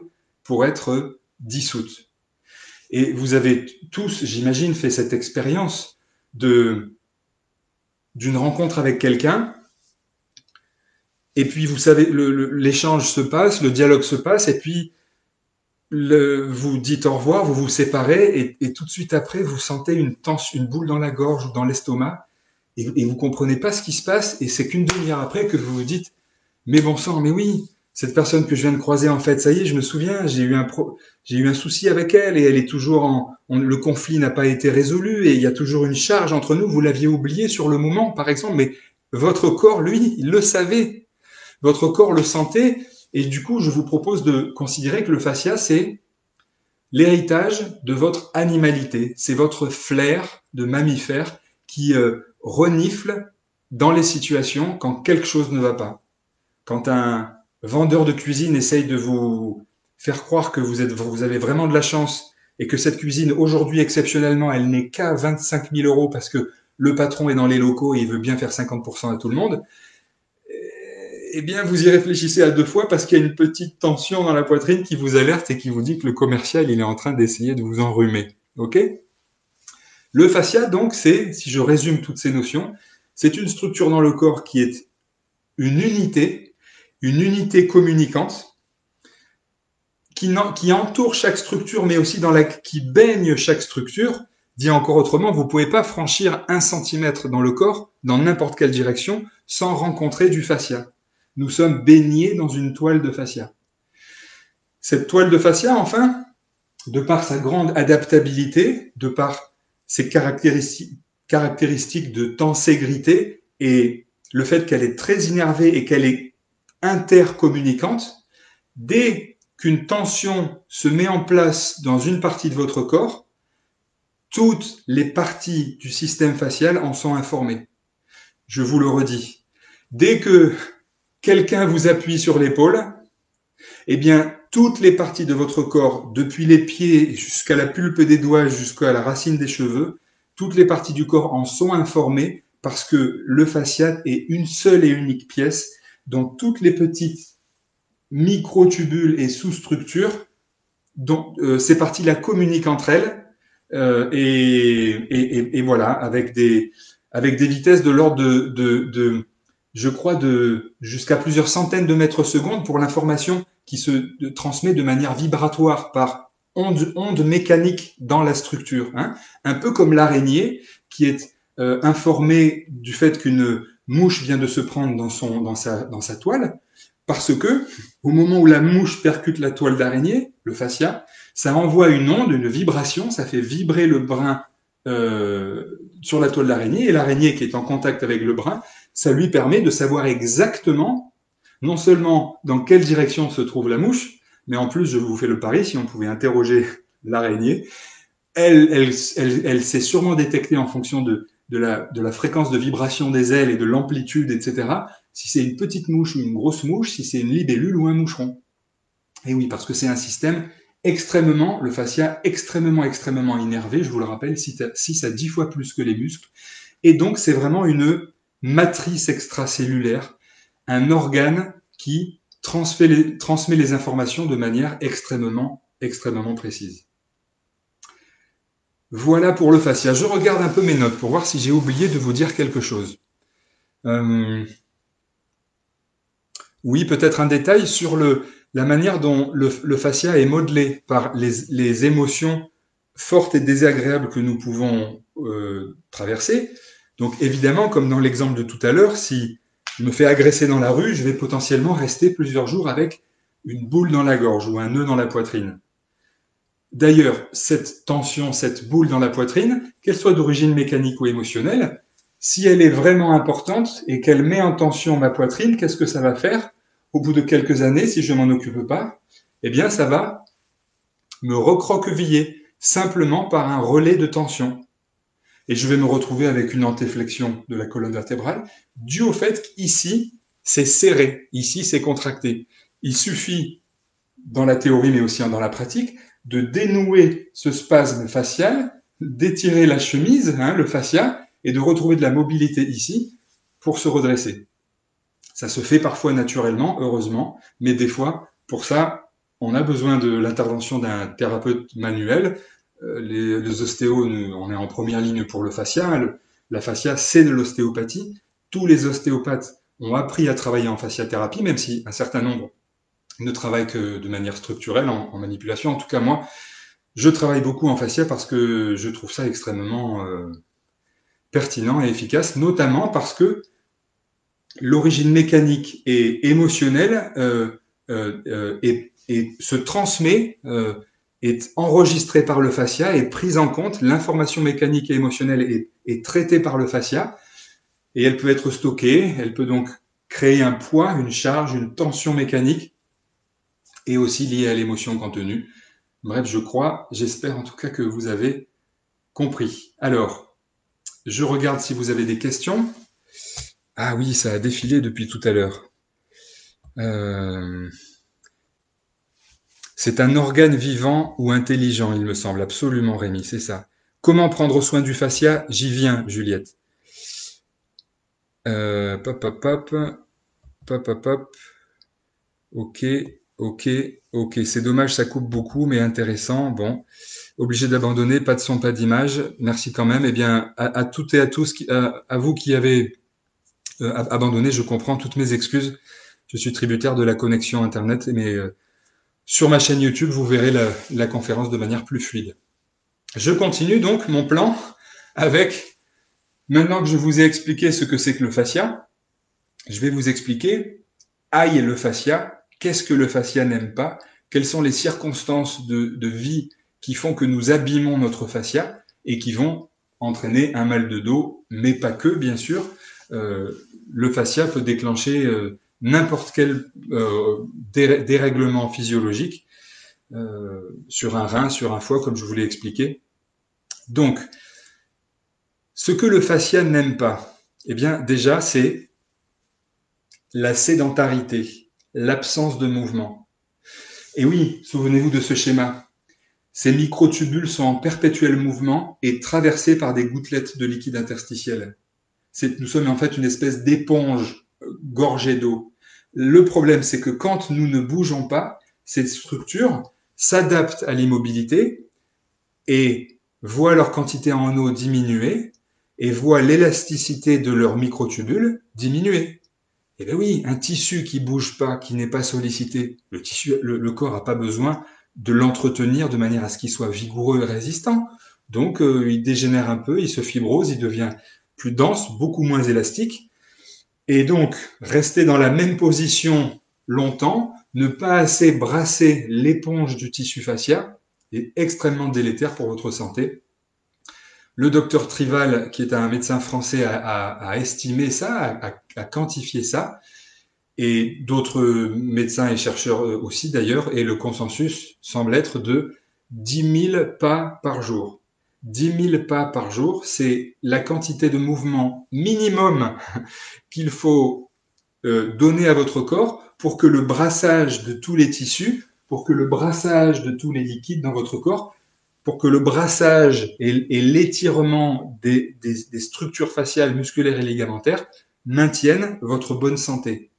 [SPEAKER 1] pour être dissoute. Et vous avez tous, j'imagine, fait cette expérience d'une rencontre avec quelqu'un, et puis vous savez, l'échange se passe, le dialogue se passe, et puis vous dites au revoir, vous vous séparez, et tout de suite après, vous sentez une boule dans la gorge ou dans l'estomac, et vous comprenez pas ce qui se passe, et c'est qu'une demi-heure après que vous vous dites, mais bon sang, mais oui, cette personne que je viens de croiser, en fait, ça y est, je me souviens, j'ai eu un souci avec elle, et elle est toujours le conflit n'a pas été résolu, et il y a toujours une charge entre nous, vous l'aviez oublié sur le moment, par exemple, mais votre corps, lui, il le savait. Votre corps le sentait, et du coup, je vous propose de considérer que le fascia, c'est l'héritage de votre animalité. C'est votre flair de mammifère qui renifle dans les situations quand quelque chose ne va pas. Quand un vendeur de cuisine essaye de vous faire croire que vous avez vraiment de la chance et que cette cuisine, aujourd'hui, exceptionnellement, elle n'est qu'à 25 000 euros parce que le patron est dans les locaux et il veut bien faire 50% à tout le monde, eh bien, vous y réfléchissez à deux fois parce qu'il y a une petite tension dans la poitrine qui vous alerte et qui vous dit que le commercial, il est en train d'essayer de vous enrhumer. OK ? Le fascia, donc, si je résume toutes ces notions, c'est une structure dans le corps qui est une unité communicante, qui entoure chaque structure, mais aussi qui baigne chaque structure. Dit encore autrement, vous ne pouvez pas franchir 1 centimètre dans le corps, dans n'importe quelle direction, sans rencontrer du fascia. Nous sommes baignés dans une toile de fascia. Cette toile de fascia, enfin, de par sa grande adaptabilité, de par ses caractéristiques de tenségrité et le fait qu'elle est très innervée et qu'elle est intercommunicante, dès qu'une tension se met en place dans une partie de votre corps, toutes les parties du système facial en sont informées. Je vous le redis. Dès que quelqu'un vous appuie sur l'épaule, eh bien, toutes les parties de votre corps, depuis les pieds jusqu'à la pulpe des doigts, jusqu'à la racine des cheveux, toutes les parties du corps en sont informées parce que le fascia est une seule et unique pièce dont toutes les petites microtubules et sous-structures, dont ces parties-là communiquent entre elles, et voilà, avec des vitesses de l'ordre je crois, jusqu'à plusieurs centaines de mètres secondes pour l'information qui se transmet de manière vibratoire par onde mécanique dans la structure. Hein. Un peu comme l'araignée qui est informée du fait qu'une mouche vient de se prendre dans sa toile, parce que au moment où la mouche percute la toile d'araignée, le fascia, ça envoie une onde, une vibration, ça fait vibrer le brin sur la toile d'araignée, et l'araignée qui est en contact avec le brin, ça lui permet de savoir exactement, non seulement dans quelle direction se trouve la mouche, mais en plus, je vous fais le pari, si on pouvait interroger l'araignée, elle sait sûrement détecter en fonction de la fréquence de vibration des ailes et de l'amplitude, etc., si c'est une petite mouche ou une grosse mouche, si c'est une libellule ou un moucheron. Et oui, parce que c'est un système le fascia extrêmement innervé, je vous le rappelle, 6 à 10 fois plus que les muscles. Et donc, c'est vraiment une matrice extracellulaire, un organe qui transmet les informations de manière extrêmement précise. Voilà pour le fascia. Je regarde un peu mes notes pour voir si j'ai oublié de vous dire quelque chose. Oui, peut-être un détail sur la manière dont le fascia est modelé par les émotions fortes et désagréables que nous pouvons traverser. Donc évidemment, comme dans l'exemple de tout à l'heure, si je me fais agresser dans la rue, je vais potentiellement rester plusieurs jours avec une boule dans la gorge ou un nœud dans la poitrine. D'ailleurs, cette tension, cette boule dans la poitrine, qu'elle soit d'origine mécanique ou émotionnelle, si elle est vraiment importante et qu'elle met en tension ma poitrine, qu'est-ce que ça va faire? Au bout de quelques années, si je m'en occupe pas, eh bien, ça va me recroqueviller simplement par un relais de tension. Et je vais me retrouver avec une antéflexion de la colonne vertébrale, dû au fait qu'ici, c'est serré, ici, c'est contracté. Il suffit, dans la théorie, mais aussi dans la pratique, de dénouer ce spasme facial, d'étirer la chemise, le fascia, et de retrouver de la mobilité ici pour se redresser. Ça se fait parfois naturellement, heureusement, mais des fois, pour ça, on a besoin de l'intervention d'un thérapeute manuel. Les ostéos, on est en première ligne pour le fascia. La fascia, c'est de l'ostéopathie. Tous les ostéopathes ont appris à travailler en fasciathérapie, même si un certain nombre ne travaillent que de manière structurelle, en manipulation. En tout cas, moi, je travaille beaucoup en fascia parce que je trouve ça extrêmement pertinent et efficace, notamment parce que l'origine mécanique et émotionnelle se transmet, est enregistrée par le fascia, est prise en compte. L'information mécanique et émotionnelle est traitée par le fascia et elle peut être stockée. Elle peut donc créer un poids, une charge, une tension mécanique et aussi liée à l'émotion contenue. Bref, j'espère en tout cas que vous avez compris. Alors, je regarde si vous avez des questions. Ah oui, ça a défilé depuis tout à l'heure. C'est un organe vivant ou intelligent, il me semble, absolument, Rémi, c'est ça. Comment prendre soin du fascia? J'y viens, Juliette. Pop, pop, pop, pop, pop, pop. Ok, ok, ok. C'est dommage, ça coupe beaucoup, mais intéressant. Bon, obligé d'abandonner, pas de son, pas d'image. Merci quand même. Eh bien, à toutes et à tous, à vous qui avez abandonné, je comprends toutes mes excuses. Je suis tributaire de la connexion Internet, mais sur ma chaîne YouTube, vous verrez la conférence de manière plus fluide. Je continue donc mon plan avec, maintenant que je vous ai expliqué ce que c'est que le fascia, je vais vous expliquer, aïe le fascia, qu'est-ce que le fascia n'aime pas, quelles sont les circonstances de vie qui font que nous abîmons notre fascia et qui vont entraîner un mal de dos, mais pas que, bien sûr. Le fascia peut déclencher n'importe quel dérèglement physiologique sur un rein, sur un foie, comme je vous l'ai expliqué. Donc, ce que le fascia n'aime pas, eh bien, déjà, c'est la sédentarité, l'absence de mouvement. Et oui, souvenez-vous de ce schéma. Ces microtubules sont en perpétuel mouvement et traversés par des gouttelettes de liquide interstitiel. Nous sommes en fait une espèce d'éponge gorgée d'eau. Le problème, c'est que quand nous ne bougeons pas, ces structures s'adaptent à l'immobilité et voient leur quantité en eau diminuer et voient l'élasticité de leurs microtubules diminuer. Eh bien oui, un tissu qui bouge pas, qui n'est pas sollicité, le corps n'a pas besoin de l'entretenir de manière à ce qu'il soit vigoureux et résistant. Donc il dégénère un peu, il se fibrose, il devient plus dense, beaucoup moins élastique. Et donc, rester dans la même position longtemps, ne pas assez brasser l'éponge du tissu fascia est extrêmement délétère pour votre santé. Le docteur Trival, qui est un médecin français, a estimé ça, a quantifié ça, et d'autres médecins et chercheurs aussi d'ailleurs, et le consensus semble être de 10 000 pas par jour. 10 000 pas par jour, c'est la quantité de mouvement minimum qu'il faut donner à votre corps pour que le brassage de tous les tissus, pour que le brassage de tous les liquides dans votre corps, pour que le brassage et l'étirement des structures faciales, musculaires et ligamentaires maintiennent votre bonne santé.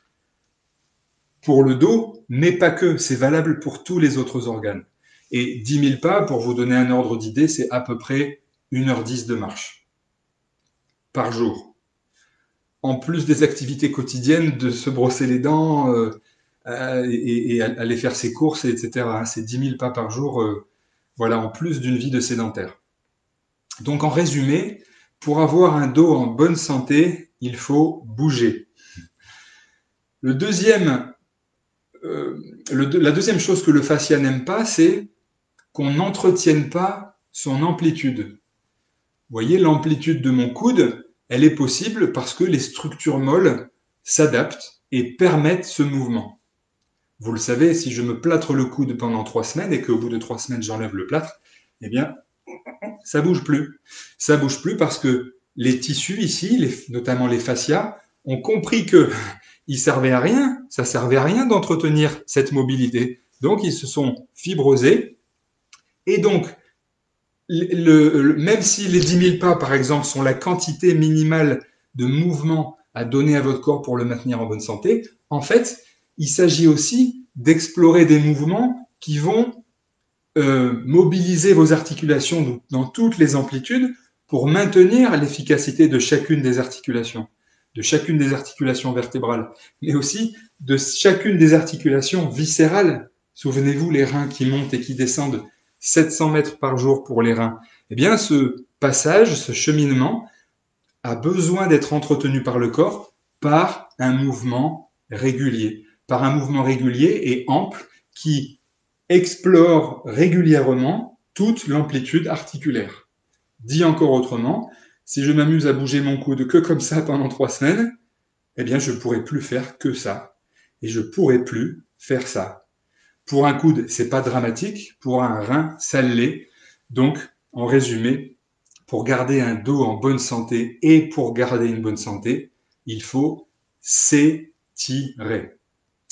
[SPEAKER 1] Pour le dos, mais pas que, c'est valable pour tous les autres organes. Et 10 000 pas, pour vous donner un ordre d'idée, c'est à peu près 1h10 de marche par jour. En plus des activités quotidiennes de se brosser les dents et aller faire ses courses, etc. C'est 10 000 pas par jour, voilà, en plus d'une vie de sédentaire. Donc en résumé, pour avoir un dos en bonne santé, il faut bouger. La deuxième chose que le fascia n'aime pas, c'est qu'on n'entretienne pas son amplitude. Vous voyez, l'amplitude de mon coude, elle est possible parce que les structures molles s'adaptent et permettent ce mouvement. Vous le savez, si je me plâtre le coude pendant 3 semaines et qu'au bout de 3 semaines, j'enlève le plâtre, eh bien, ça bouge plus. Ça bouge plus parce que les tissus ici, notamment les fascias, ont compris que ils servaient à rien, ça servait à rien d'entretenir cette mobilité. Donc, ils se sont fibrosés. Et donc, même si les 10 000 pas, par exemple, sont la quantité minimale de mouvement à donner à votre corps pour le maintenir en bonne santé, en fait, il s'agit aussi d'explorer des mouvements qui vont mobiliser vos articulations dans toutes les amplitudes pour maintenir l'efficacité de chacune des articulations vertébrales, mais aussi de chacune des articulations viscérales. Souvenez-vous, les reins qui montent et qui descendent 700 mètres par jour pour les reins. Eh bien, ce passage, ce cheminement, a besoin d'être entretenu par le corps par un mouvement régulier, et ample qui explore régulièrement toute l'amplitude articulaire. Dit encore autrement, si je m'amuse à bouger mon coude que comme ça pendant 3 semaines, eh bien je ne pourrai plus faire que ça. Et je ne pourrai plus faire ça. Pour un coude, c'est pas dramatique. Pour un rein, ça l'est. Donc, en résumé, pour garder un dos en bonne santé et pour garder une bonne santé, il faut s'étirer.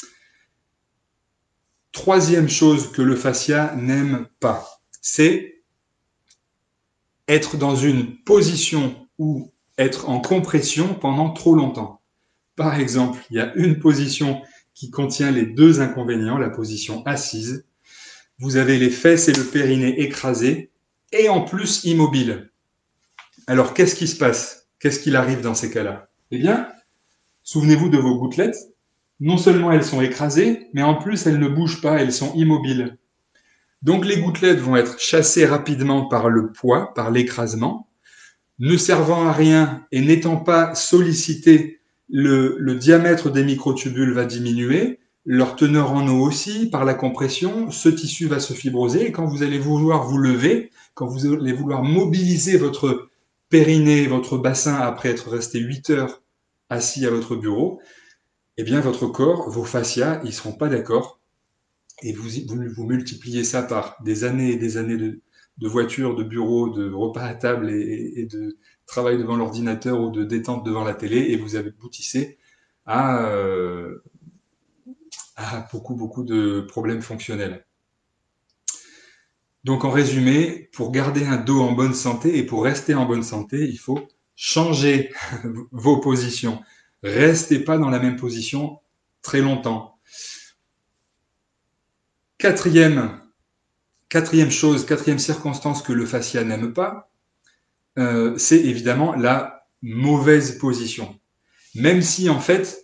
[SPEAKER 1] Troisième chose que le fascia n'aime pas, c'est être dans une position ou être en compression pendant trop longtemps. Par exemple, il y a une position qui contient les deux inconvénients, la position assise. Vous avez les fesses et le périnée écrasés et en plus immobiles. Alors, qu'est-ce qui se passe? Qu'est-ce qu'il arrive dans ces cas-là? Eh bien, souvenez-vous de vos gouttelettes. Non seulement elles sont écrasées, mais en plus elles ne bougent pas, elles sont immobiles. Donc les gouttelettes vont être chassées rapidement par le poids, par l'écrasement, ne servant à rien et n'étant pas sollicitées, le diamètre des microtubules va diminuer, leur teneur en eau aussi, par la compression, ce tissu va se fibroser et quand vous allez vouloir vous lever, quand vous allez vouloir mobiliser votre périnée, votre bassin après être resté 8 heures assis à votre bureau, eh bien votre corps, vos fascias, ils ne seront pas d'accord. Et vous multipliez ça par des années et des années de voiture, de bureau, de repas à table et de travail devant l'ordinateur ou de détente devant la télé, et vous aboutissez à beaucoup de problèmes fonctionnels. Donc en résumé, pour garder un dos en bonne santé et pour rester en bonne santé, il faut changer vos positions. Restez pas dans la même position très longtemps. Quatrième circonstance que le fascia n'aime pas, c'est évidemment la mauvaise position. Même si en fait,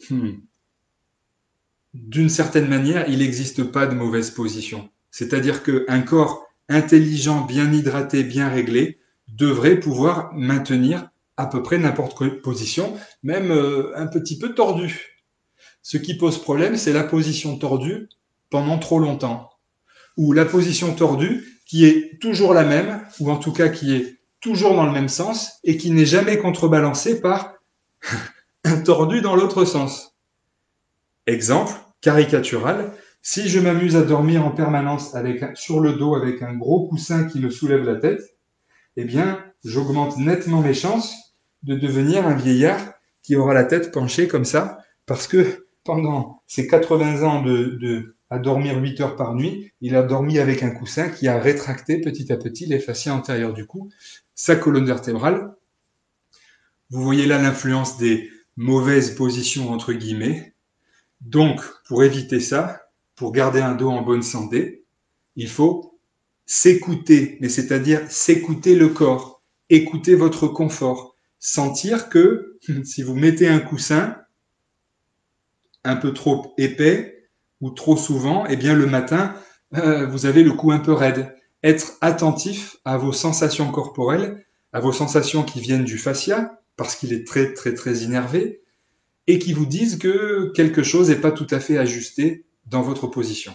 [SPEAKER 1] d'une certaine manière, il n'existe pas de mauvaise position. C'est-à-dire qu'un corps intelligent, bien hydraté, bien réglé, devrait pouvoir maintenir à peu près n'importe quelle position, même un petit peu tordue. Ce qui pose problème, c'est la position tordue pendant trop longtemps. Ou la position tordue qui est toujours la même, ou en tout cas qui est toujours dans le même sens, et qui n'est jamais contrebalancée par un tordu dans l'autre sens. Exemple caricatural, si je m'amuse à dormir en permanence sur le dos avec un gros coussin qui me soulève la tête, eh bien, j'augmente nettement mes chances de devenir un vieillard qui aura la tête penchée comme ça, parce que pendant ces 80 ans à dormir 8 heures par nuit, il a dormi avec un coussin qui a rétracté petit à petit les fascias antérieurs du cou, sa colonne vertébrale. Vous voyez là l'influence des mauvaises positions entre guillemets. Donc, pour éviter ça, pour garder un dos en bonne santé, il faut s'écouter, mais c'est-à-dire s'écouter le corps, écouter votre confort, sentir que si vous mettez un coussin un peu trop épais ou trop souvent, eh bien le matin, vous avez le cou un peu raide. Être attentif à vos sensations corporelles, à vos sensations qui viennent du fascia, parce qu'il est très très très innervé, et qui vous disent que quelque chose n'est pas tout à fait ajusté dans votre position.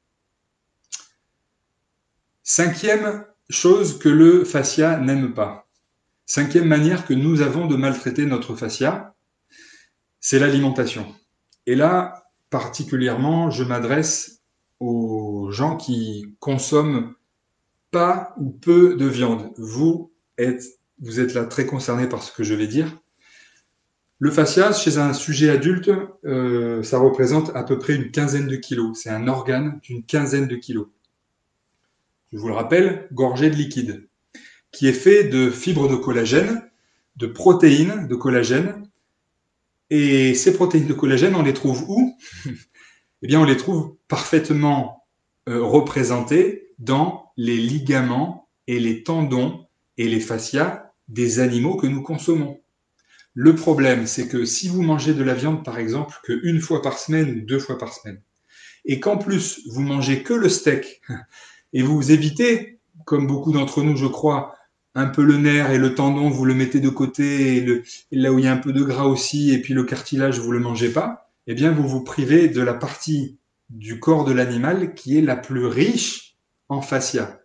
[SPEAKER 1] Cinquième chose que le fascia n'aime pas. Cinquième manière que nous avons de maltraiter notre fascia, c'est l'alimentation. Et là, particulièrement, je m'adresse aux gens qui consomment pas ou peu de viande. Vous êtes là très concerné par ce que je vais dire. Le fascia, chez un sujet adulte, ça représente à peu près une quinzaine de kilos. C'est un organe d'une quinzaine de kilos. Je vous le rappelle, gorgé de liquide, qui est fait de fibres de collagène, de protéines de collagène. Et ces protéines de collagène, on les trouve où? Eh bien, on les trouve parfaitement représentés dans les ligaments et les tendons et les fascias des animaux que nous consommons. Le problème, c'est que si vous mangez de la viande, par exemple, qu'une fois par semaine ou 2 fois par semaine, et qu'en plus, vous mangez que le steak, et vous évitez, comme beaucoup d'entre nous, je crois, un peu le nerf et le tendon, vous le mettez de côté, et là où il y a un peu de gras aussi, et puis le cartilage, vous le mangez pas, eh bien, vous vous privez de la partie du corps de l'animal qui est la plus riche en fascia.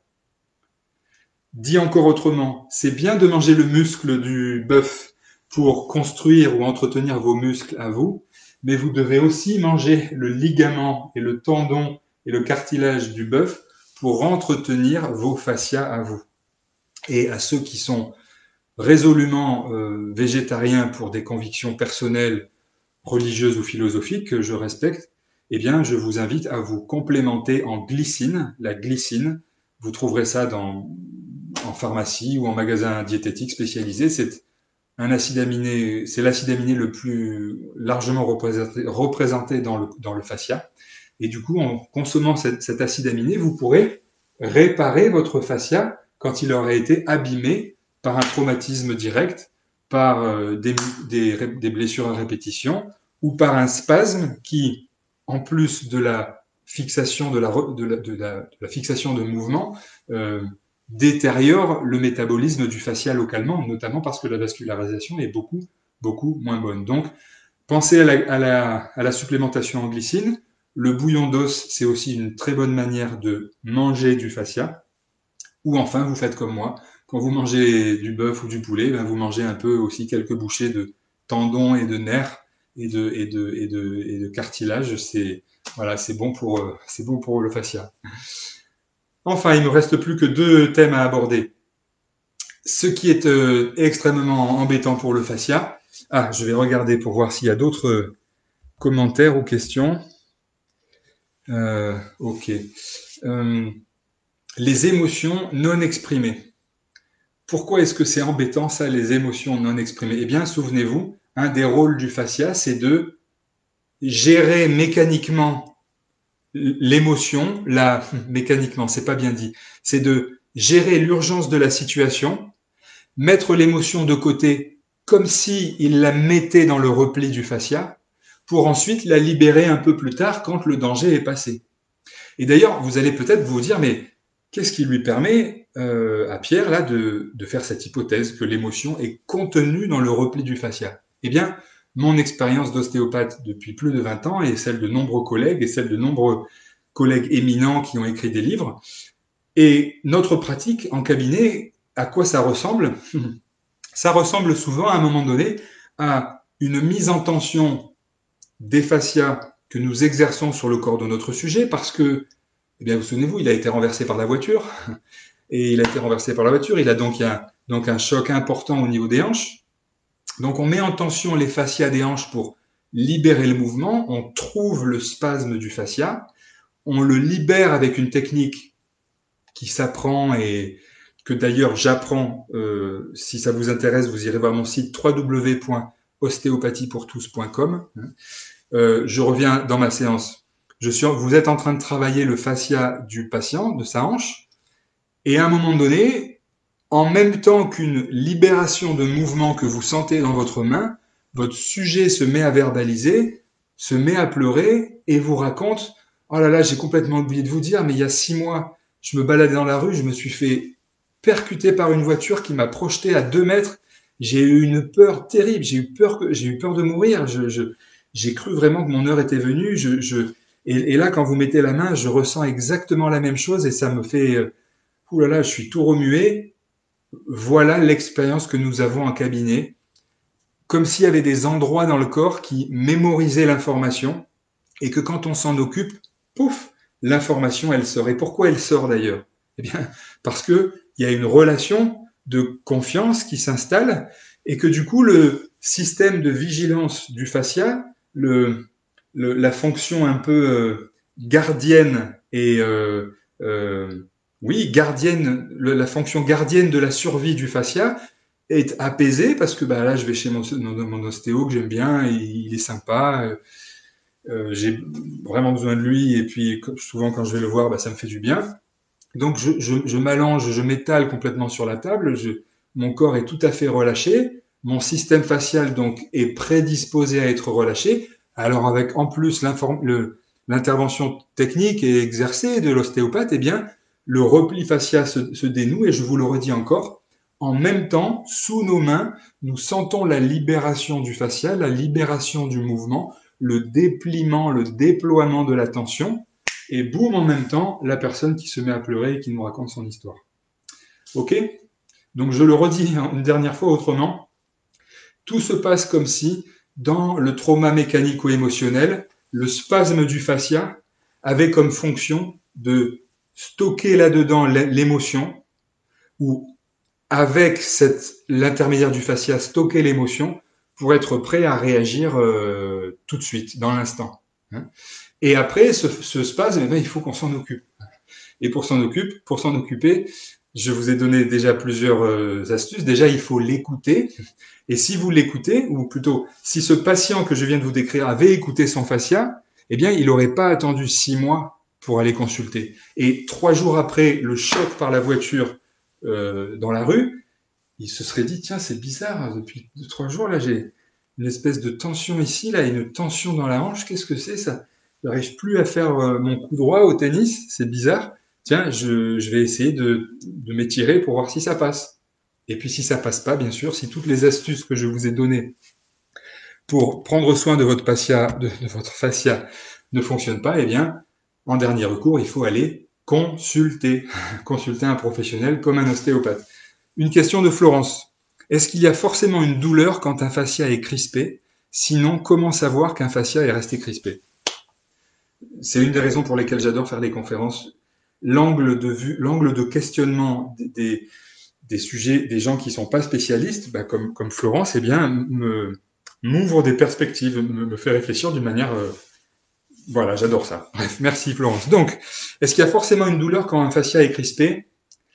[SPEAKER 1] Dit encore autrement, c'est bien de manger le muscle du bœuf pour construire ou entretenir vos muscles à vous, mais vous devez aussi manger le ligament et le tendon et le cartilage du bœuf pour entretenir vos fascias à vous. Et à ceux qui sont résolument végétariens pour des convictions personnelles, religieuses ou philosophiques que je respecte, eh bien, je vous invite à vous complémenter en glycine. La glycine, vous trouverez ça en pharmacie ou en magasin diététique spécialisé. C'est un acide aminé, c'est l'acide aminé le plus largement représenté dans le fascia. Et du coup, en consommant cet acide aminé, vous pourrez réparer votre fascia quand il aurait été abîmé par un traumatisme direct, par des blessures à répétition ou par un spasme qui, en plus de la fixation de la fixation de mouvement, détériore le métabolisme du fascia localement, notamment parce que la vascularisation est beaucoup moins bonne. Donc, pensez à la supplémentation en glycine. Le bouillon d'os, c'est aussi une très bonne manière de manger du fascia. Ou enfin, vous faites comme moi. Quand vous mangez du bœuf ou du poulet, ben vous mangez un peu aussi quelques bouchées de tendons et de nerfs et de cartilage. Voilà, c'est bon pour le fascia. Enfin, il me reste plus que 2 thèmes à aborder. Ce qui est extrêmement embêtant pour le fascia. Ah, je vais regarder pour voir s'il y a d'autres commentaires ou questions. Ok. Euh, les émotions non exprimées. Pourquoi est-ce que c'est embêtant ça, les émotions non exprimées? Eh bien, souvenez-vous, un des rôles du fascia, c'est de gérer mécaniquement l'émotion, mécaniquement, c'est pas bien dit, c'est de gérer l'urgence de la situation, mettre l'émotion de côté comme si il la mettait dans le repli du fascia, pour ensuite la libérer un peu plus tard quand le danger est passé. Et d'ailleurs, vous allez peut-être vous dire, mais qu'est-ce qui lui permet à Pierre là de faire cette hypothèse que l'émotion est contenue dans le repli du fascia? Eh bien, mon expérience d'ostéopathe depuis plus de 20 ans et celle de nombreux collègues et celle de nombreux collègues éminents qui ont écrit des livres, et notre pratique en cabinet, à quoi ça ressemble? Ça ressemble souvent à un moment donné à une mise en tension des fascias que nous exerçons sur le corps de notre sujet parce que, eh bien, vous souvenez-vous, il a été renversé par la voiture et il a été renversé par la voiture. Il a donc un choc important au niveau des hanches. Donc, on met en tension les fascias des hanches pour libérer le mouvement. On trouve le spasme du fascia. On le libère avec une technique qui s'apprend et que d'ailleurs j'apprends. Si ça vous intéresse, vous irez voir mon site www.ostéopathiepourtous.com. Je reviens dans ma séance. Vous êtes en train de travailler le fascia du patient, de sa hanche, et à un moment donné, en même temps qu'une libération de mouvement que vous sentez dans votre main, votre sujet se met à verbaliser, se met à pleurer et vous raconte: oh là là, j'ai complètement oublié de vous dire, mais il y a 6 mois, je me baladais dans la rue, je me suis fait percuter par une voiture qui m'a projeté à 2 mètres. J'ai eu une peur terrible, j'ai eu peur de mourir. J'ai cru vraiment que mon heure était venue. Et là, quand vous mettez la main, je ressens exactement la même chose et ça me fait, ouh là là, je suis tout remué. Voilà l'expérience que nous avons en cabinet, comme s'il y avait des endroits dans le corps qui mémorisaient l'information et que quand on s'en occupe, pouf, l'information, elle sort. Et pourquoi elle sort d'ailleurs? Eh bien, parce que il y a une relation de confiance qui s'installe et que du coup, le système de vigilance du fascia, la fonction un peu gardienne et oui, gardienne, la fonction gardienne de la survie du fascia est apaisée parce que bah, là, je vais chez mon ostéo que j'aime bien, et il est sympa. J'ai vraiment besoin de lui et puis souvent quand je vais le voir, bah, ça me fait du bien. Donc je m'allonge, je m'étale complètement sur la table, mon corps est tout à fait relâché, mon système facial donc est prédisposé à être relâché. Alors avec en plus l'intervention technique et exercée de l'ostéopathe, eh bien le repli fascia se dénoue et je vous le redis encore, en même temps, sous nos mains, nous sentons la libération du fascia, la libération du mouvement, le dépliement, le déploiement de la tension et boum, en même temps, la personne qui se met à pleurer et qui nous raconte son histoire. Ok? Donc je le redis une dernière fois autrement. Tout se passe comme si, dans le trauma mécanico-émotionnel, le spasme du fascia avait comme fonction de stocker là-dedans l'émotion, ou avec l'intermédiaire du fascia, stocker l'émotion pour être prêt à réagir tout de suite, dans l'instant. Hein. Et après, ce spasme, eh ben, il faut qu'on s'en occupe. Et pour s'en occuper, je vous ai donné déjà plusieurs astuces. Déjà, il faut l'écouter. Et si vous l'écoutez, ou plutôt, si ce patient que je viens de vous décrire avait écouté son fascia, eh bien, il n'aurait pas attendu 6 mois pour aller consulter. Et 3 jours après le choc par la voiture dans la rue, il se serait dit, tiens, c'est bizarre, depuis 3 jours, là, j'ai une espèce de tension ici, là, une tension dans la hanche, qu'est-ce que c'est ça? Je n'arrive plus à faire mon coup droit au tennis, c'est bizarre. Tiens, je vais essayer de m'étirer pour voir si ça passe. Et puis si ça passe pas, bien sûr, si toutes les astuces que je vous ai données pour prendre soin de votre fascia ne fonctionnent pas, eh bien, en dernier recours, il faut aller consulter, consulter un professionnel comme un ostéopathe. Une question de Florence. Est-ce qu'il y a forcément une douleur quand un fascia est crispé? Sinon, comment savoir qu'un fascia est resté crispé? C'est une des raisons pour lesquelles j'adore faire les conférences. L'angle de questionnement des sujets, des gens qui sont pas spécialistes, bah, comme Florence, eh bien, m'ouvre des perspectives, me fait réfléchir d'une manière, voilà, j'adore ça. Bref, merci Florence. Donc, est-ce qu'il y a forcément une douleur quand un fascia est crispé?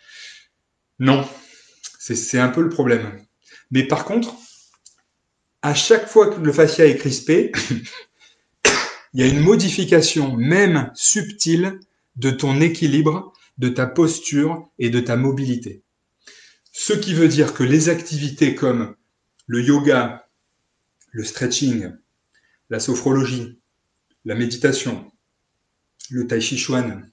[SPEAKER 1] Non, c'est un peu le problème. Mais par contre, à chaque fois que le fascia est crispé, il y a une modification, même subtile, de ton équilibre, de ta posture et de ta mobilité. Ce qui veut dire que les activités comme le yoga, le stretching, la sophrologie, la méditation, le tai chi chuan,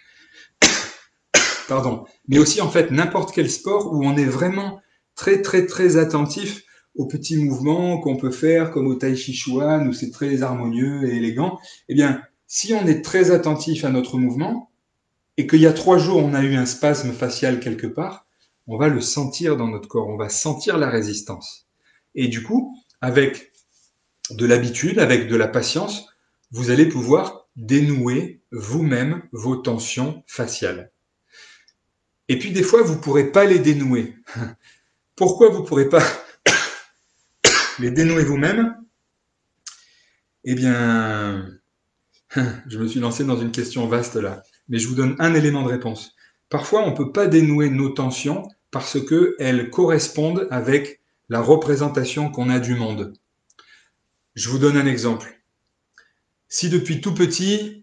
[SPEAKER 1] pardon, mais aussi en fait n'importe quel sport où on est vraiment très très très attentif aux petits mouvements qu'on peut faire comme au tai chi chuan où c'est très harmonieux et élégant, eh bien si on est très attentif à notre mouvement et qu'il y a 3 jours on a eu un spasme facial quelque part, on va le sentir dans notre corps, on va sentir la résistance. Et du coup, avec de l'habitude, avec de la patience, vous allez pouvoir dénouer vous-même vos tensions faciales. Et puis des fois, vous ne pourrez pas les dénouer. Pourquoi vous ne pourrez pas les dénouer vous-même? Eh bien, je me suis lancé dans une question vaste là, mais je vous donne un élément de réponse. Parfois, on ne peut pas dénouer nos tensions parce qu'elles correspondent avec la représentation qu'on a du monde. Je vous donne un exemple. Si depuis tout petit,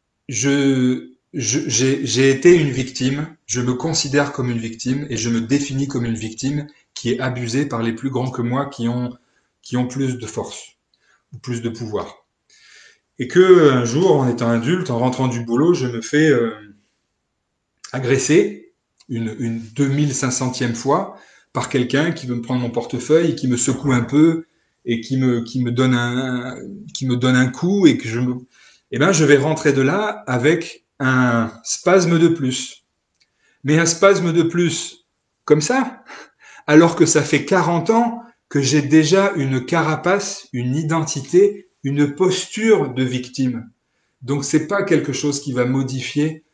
[SPEAKER 1] j'ai été une victime, je me considère comme une victime et je me définis comme une victime qui est abusée par les plus grands que moi qui ont plus de force ou plus de pouvoir. Et que un jour, en étant adulte, en rentrant du boulot, je me fais agresser une 2500e fois par quelqu'un qui veut me prendre mon portefeuille et qui me secoue un peu et qui me donne un coup et que eh ben, je vais rentrer de là avec un spasme de plus. Mais un spasme de plus, comme ça, alors que ça fait 40 ans que j'ai déjà une carapace, une identité, une posture de victime. Donc c'est pas quelque chose qui va modifier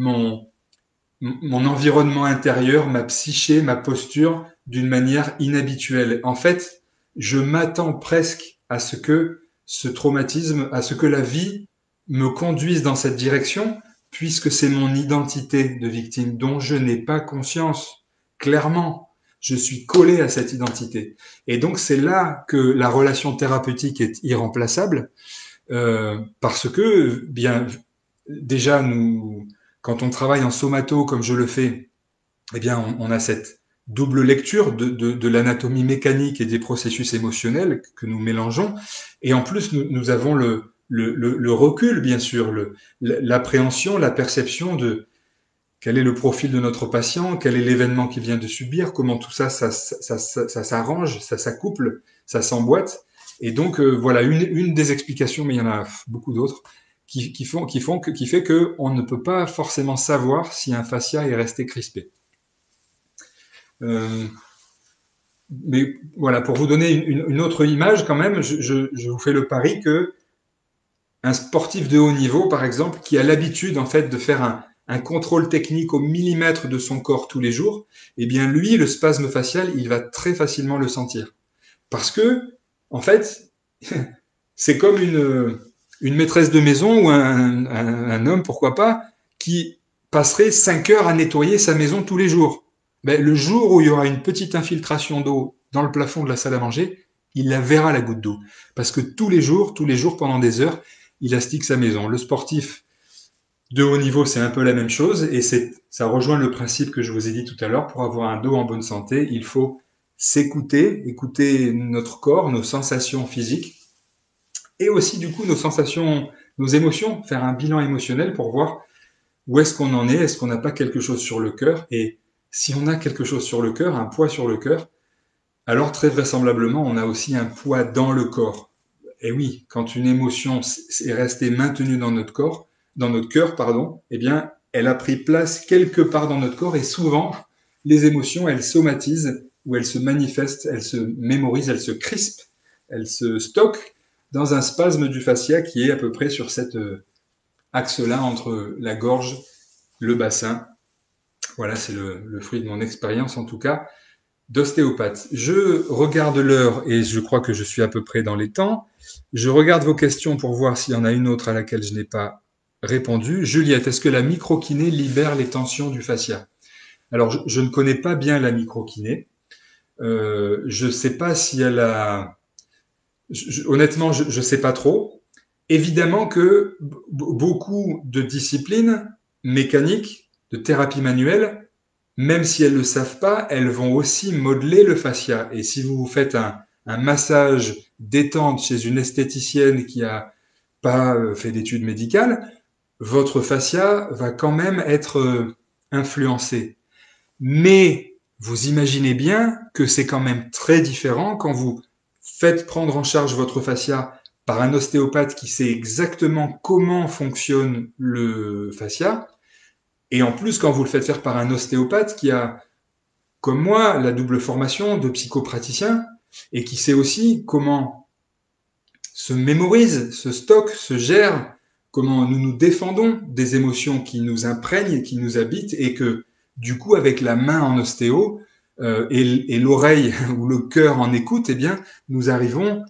[SPEAKER 1] mon environnement intérieur, ma psyché, ma posture d'une manière inhabituelle. En fait, je m'attends presque à ce que ce traumatisme, à ce que la vie me conduise dans cette direction, puisque c'est mon identité de victime dont je n'ai pas conscience. Clairement, je suis collé à cette identité. Et donc c'est là que la relation thérapeutique est irremplaçable, parce que, bien, déjà, quand on travaille en somato comme je le fais, eh bien, on a cette double lecture de l'anatomie mécanique et des processus émotionnels que nous mélangeons. Et en plus, nous avons le recul, bien sûr, l'appréhension, la perception de quel est le profil de notre patient, quel est l'événement qu'il vient de subir, comment tout ça, ça s'arrange, ça s'accouple, ça s'emboîte. Et donc, voilà, une des explications, mais il y en a beaucoup d'autres, qui fait qu'on ne peut pas forcément savoir si un fascia est resté crispé. Euh, mais voilà, pour vous donner une autre image quand même, je vous fais le pari que un sportif de haut niveau, par exemple, qui a l'habitude en fait de faire un contrôle technique au millimètre de son corps tous les jours, eh bien lui, le spasme facial, il va très facilement le sentir. Parce que, en fait, c'est comme une maîtresse de maison ou un homme, pourquoi pas, qui passerait 5 heures à nettoyer sa maison tous les jours. Ben, le jour où il y aura une petite infiltration d'eau dans le plafond de la salle à manger, il la verra la goutte d'eau. Parce que tous les jours, pendant des heures, il astique sa maison. Le sportif de haut niveau, c'est un peu la même chose et ça rejoint le principe que je vous ai dit tout à l'heure. Pour avoir un dos en bonne santé, il faut s'écouter, écouter notre corps, nos sensations physiques et aussi du coup nos sensations, nos émotions, faire un bilan émotionnel pour voir où est-ce qu'on en est qu'on n'a pas quelque chose sur le cœur et si on a quelque chose sur le cœur, un poids sur le cœur, alors très vraisemblablement on a aussi un poids dans le corps. Et oui, quand une émotion est restée maintenue dans notre cœur, pardon, eh bien, elle a pris place quelque part dans notre corps et souvent, les émotions, elles somatisent ou elles se manifestent, elles se mémorisent, elles se crispent, elles se stockent dans un spasme du fascia qui est à peu près sur cet axe-là entre la gorge, le bassin. Voilà, c'est le fruit de mon expérience en tout cas d'ostéopathe. Je regarde l'heure et je crois que je suis à peu près dans les temps. Je regarde vos questions pour voir s'il y en a une autre à laquelle je n'ai pas répondu. Juliette, est-ce que la microkiné libère les tensions du fascia? Alors, je ne connais pas bien la microkiné. Je ne sais pas si elle a... honnêtement, je ne sais pas trop. Évidemment que beaucoup de disciplines mécaniques, de thérapie manuelle, même si elles ne le savent pas, elles vont aussi modeler le fascia. Et si vous faites un massage détente chez une esthéticienne qui a pas fait d'études médicales, votre fascia va quand même être influencé. Mais vous imaginez bien que c'est quand même très différent quand vous faites prendre en charge votre fascia par un ostéopathe qui sait exactement comment fonctionne le fascia. Et en plus, quand vous le faites faire par un ostéopathe qui a, comme moi, la double formation de psychopraticien et qui sait aussi comment se mémorise, se stocke, se gère, comment nous nous défendons des émotions qui nous imprègnent, qui nous habitent et que, du coup, avec la main en ostéo et l'oreille ou le cœur en écoute, eh bien, nous arrivons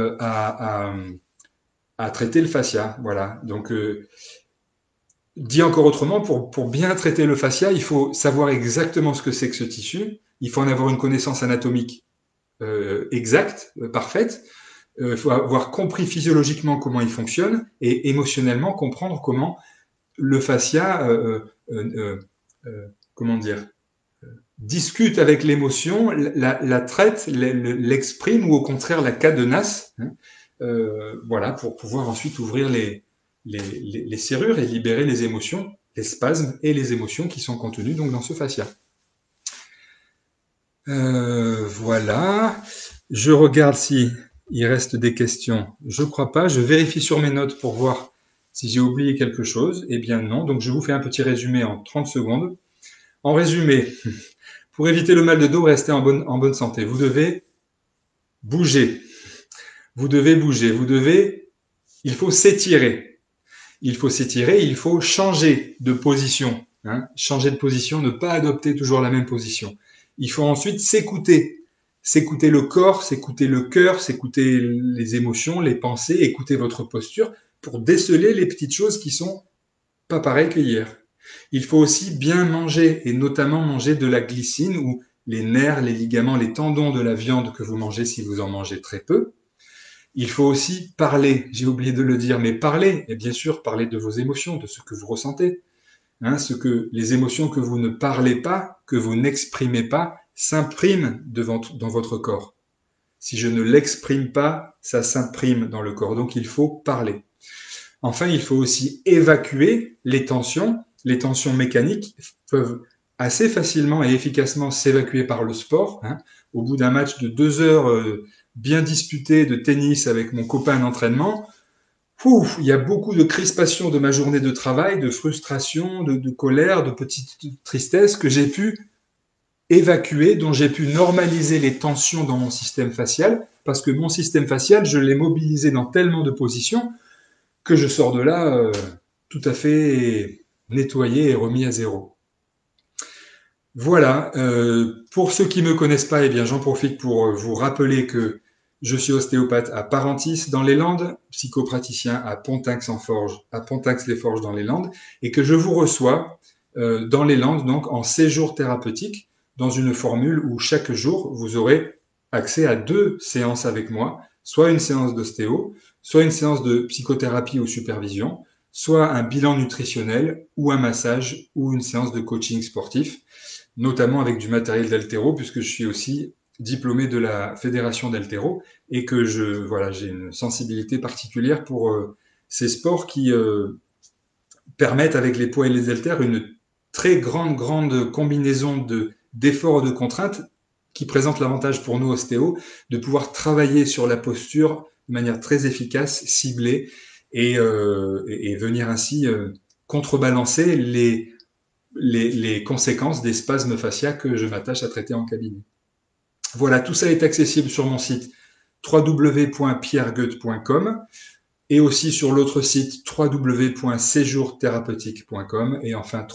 [SPEAKER 1] à traiter le fascia. Voilà. Donc, dit encore autrement, pour bien traiter le fascia, il faut savoir exactement ce que c'est que ce tissu. Il faut en avoir une connaissance anatomique exacte, parfaite. Il faut avoir compris physiologiquement comment il fonctionne et émotionnellement comprendre comment le fascia, comment dire, discute avec l'émotion, la traite, l'exprime ou au contraire la cadenasse. Hein, voilà, pour pouvoir ensuite ouvrir les serrures et libérer les émotions, les spasmes et les émotions qui sont contenues donc dans ce fascia. Voilà. Je regarde si il reste des questions. Je crois pas. Je vérifie sur mes notes pour voir si j'ai oublié quelque chose. Eh bien non. Donc je vous fais un petit résumé en 30 secondes. En résumé, pour éviter le mal de dos, rester en bonne santé, vous devez bouger. Vous devez bouger. Il faut s'étirer. Il faut s'étirer. Il faut changer de position. Hein, changer de position, ne pas adopter toujours la même position. Il faut ensuite s'écouter. S'écouter le corps, s'écouter le cœur, s'écouter les émotions, les pensées, écouter votre posture pour déceler les petites choses qui sont pas pareilles que hier. Il faut aussi bien manger et notamment manger de la glycine ou les nerfs, les ligaments, les tendons de la viande que vous mangez si vous en mangez très peu. Il faut aussi parler, j'ai oublié de le dire, mais parler, et bien sûr parler de vos émotions, de ce que vous ressentez. Hein, les émotions que vous ne parlez pas, que vous n'exprimez pas, s'impriment dans votre corps. Si je ne l'exprime pas, ça s'imprime dans le corps. Donc il faut parler. Enfin, il faut aussi évacuer les tensions. Les tensions mécaniques peuvent assez facilement et efficacement s'évacuer par le sport. Hein. Au bout d'un match de 2 heures bien disputé de tennis avec mon copain d'entraînement, il y a beaucoup de crispation de ma journée de travail, de frustration, de colère, de petite tristesse que j'ai pu évacuer, dont j'ai pu normaliser les tensions dans mon système facial, parce que mon système facial, je l'ai mobilisé dans tellement de positions que je sors de là tout à fait nettoyé et remis à zéro. Voilà, pour ceux qui ne me connaissent pas, eh bien, j'en profite pour vous rappeler que je suis ostéopathe à Parentis dans les Landes, psychopraticien à Pontaix-les-Forges dans les Landes, et que je vous reçois dans les Landes, donc en séjour thérapeutique, dans une formule où chaque jour, vous aurez accès à 2 séances avec moi, soit une séance d'ostéo, soit une séance de psychothérapie ou supervision, soit un bilan nutritionnel ou un massage ou une séance de coaching sportif, notamment avec du matériel d'haltéro, puisque je suis aussi diplômé de la fédération d'haltéro et que j'ai une sensibilité particulière pour ces sports qui permettent avec les poids et les haltères une très grande combinaison d'efforts et de contraintes qui présente l'avantage pour nous ostéos de pouvoir travailler sur la posture de manière très efficace, ciblée et venir ainsi contrebalancer les conséquences des spasmes fasciaux que je m'attache à traiter en cabinet. Voilà, tout ça est accessible sur mon site www.pierregoethe.com et aussi sur l'autre site www.séjourthérapeutique.com et enfin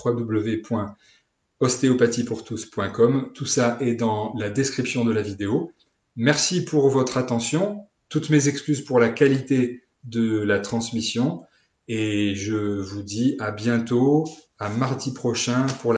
[SPEAKER 1] www.ostéopathiepourtous.com. Tout ça est dans la description de la vidéo. Merci pour votre attention. Toutes mes excuses pour la qualité de la transmission et je vous dis à bientôt, à mardi prochain pour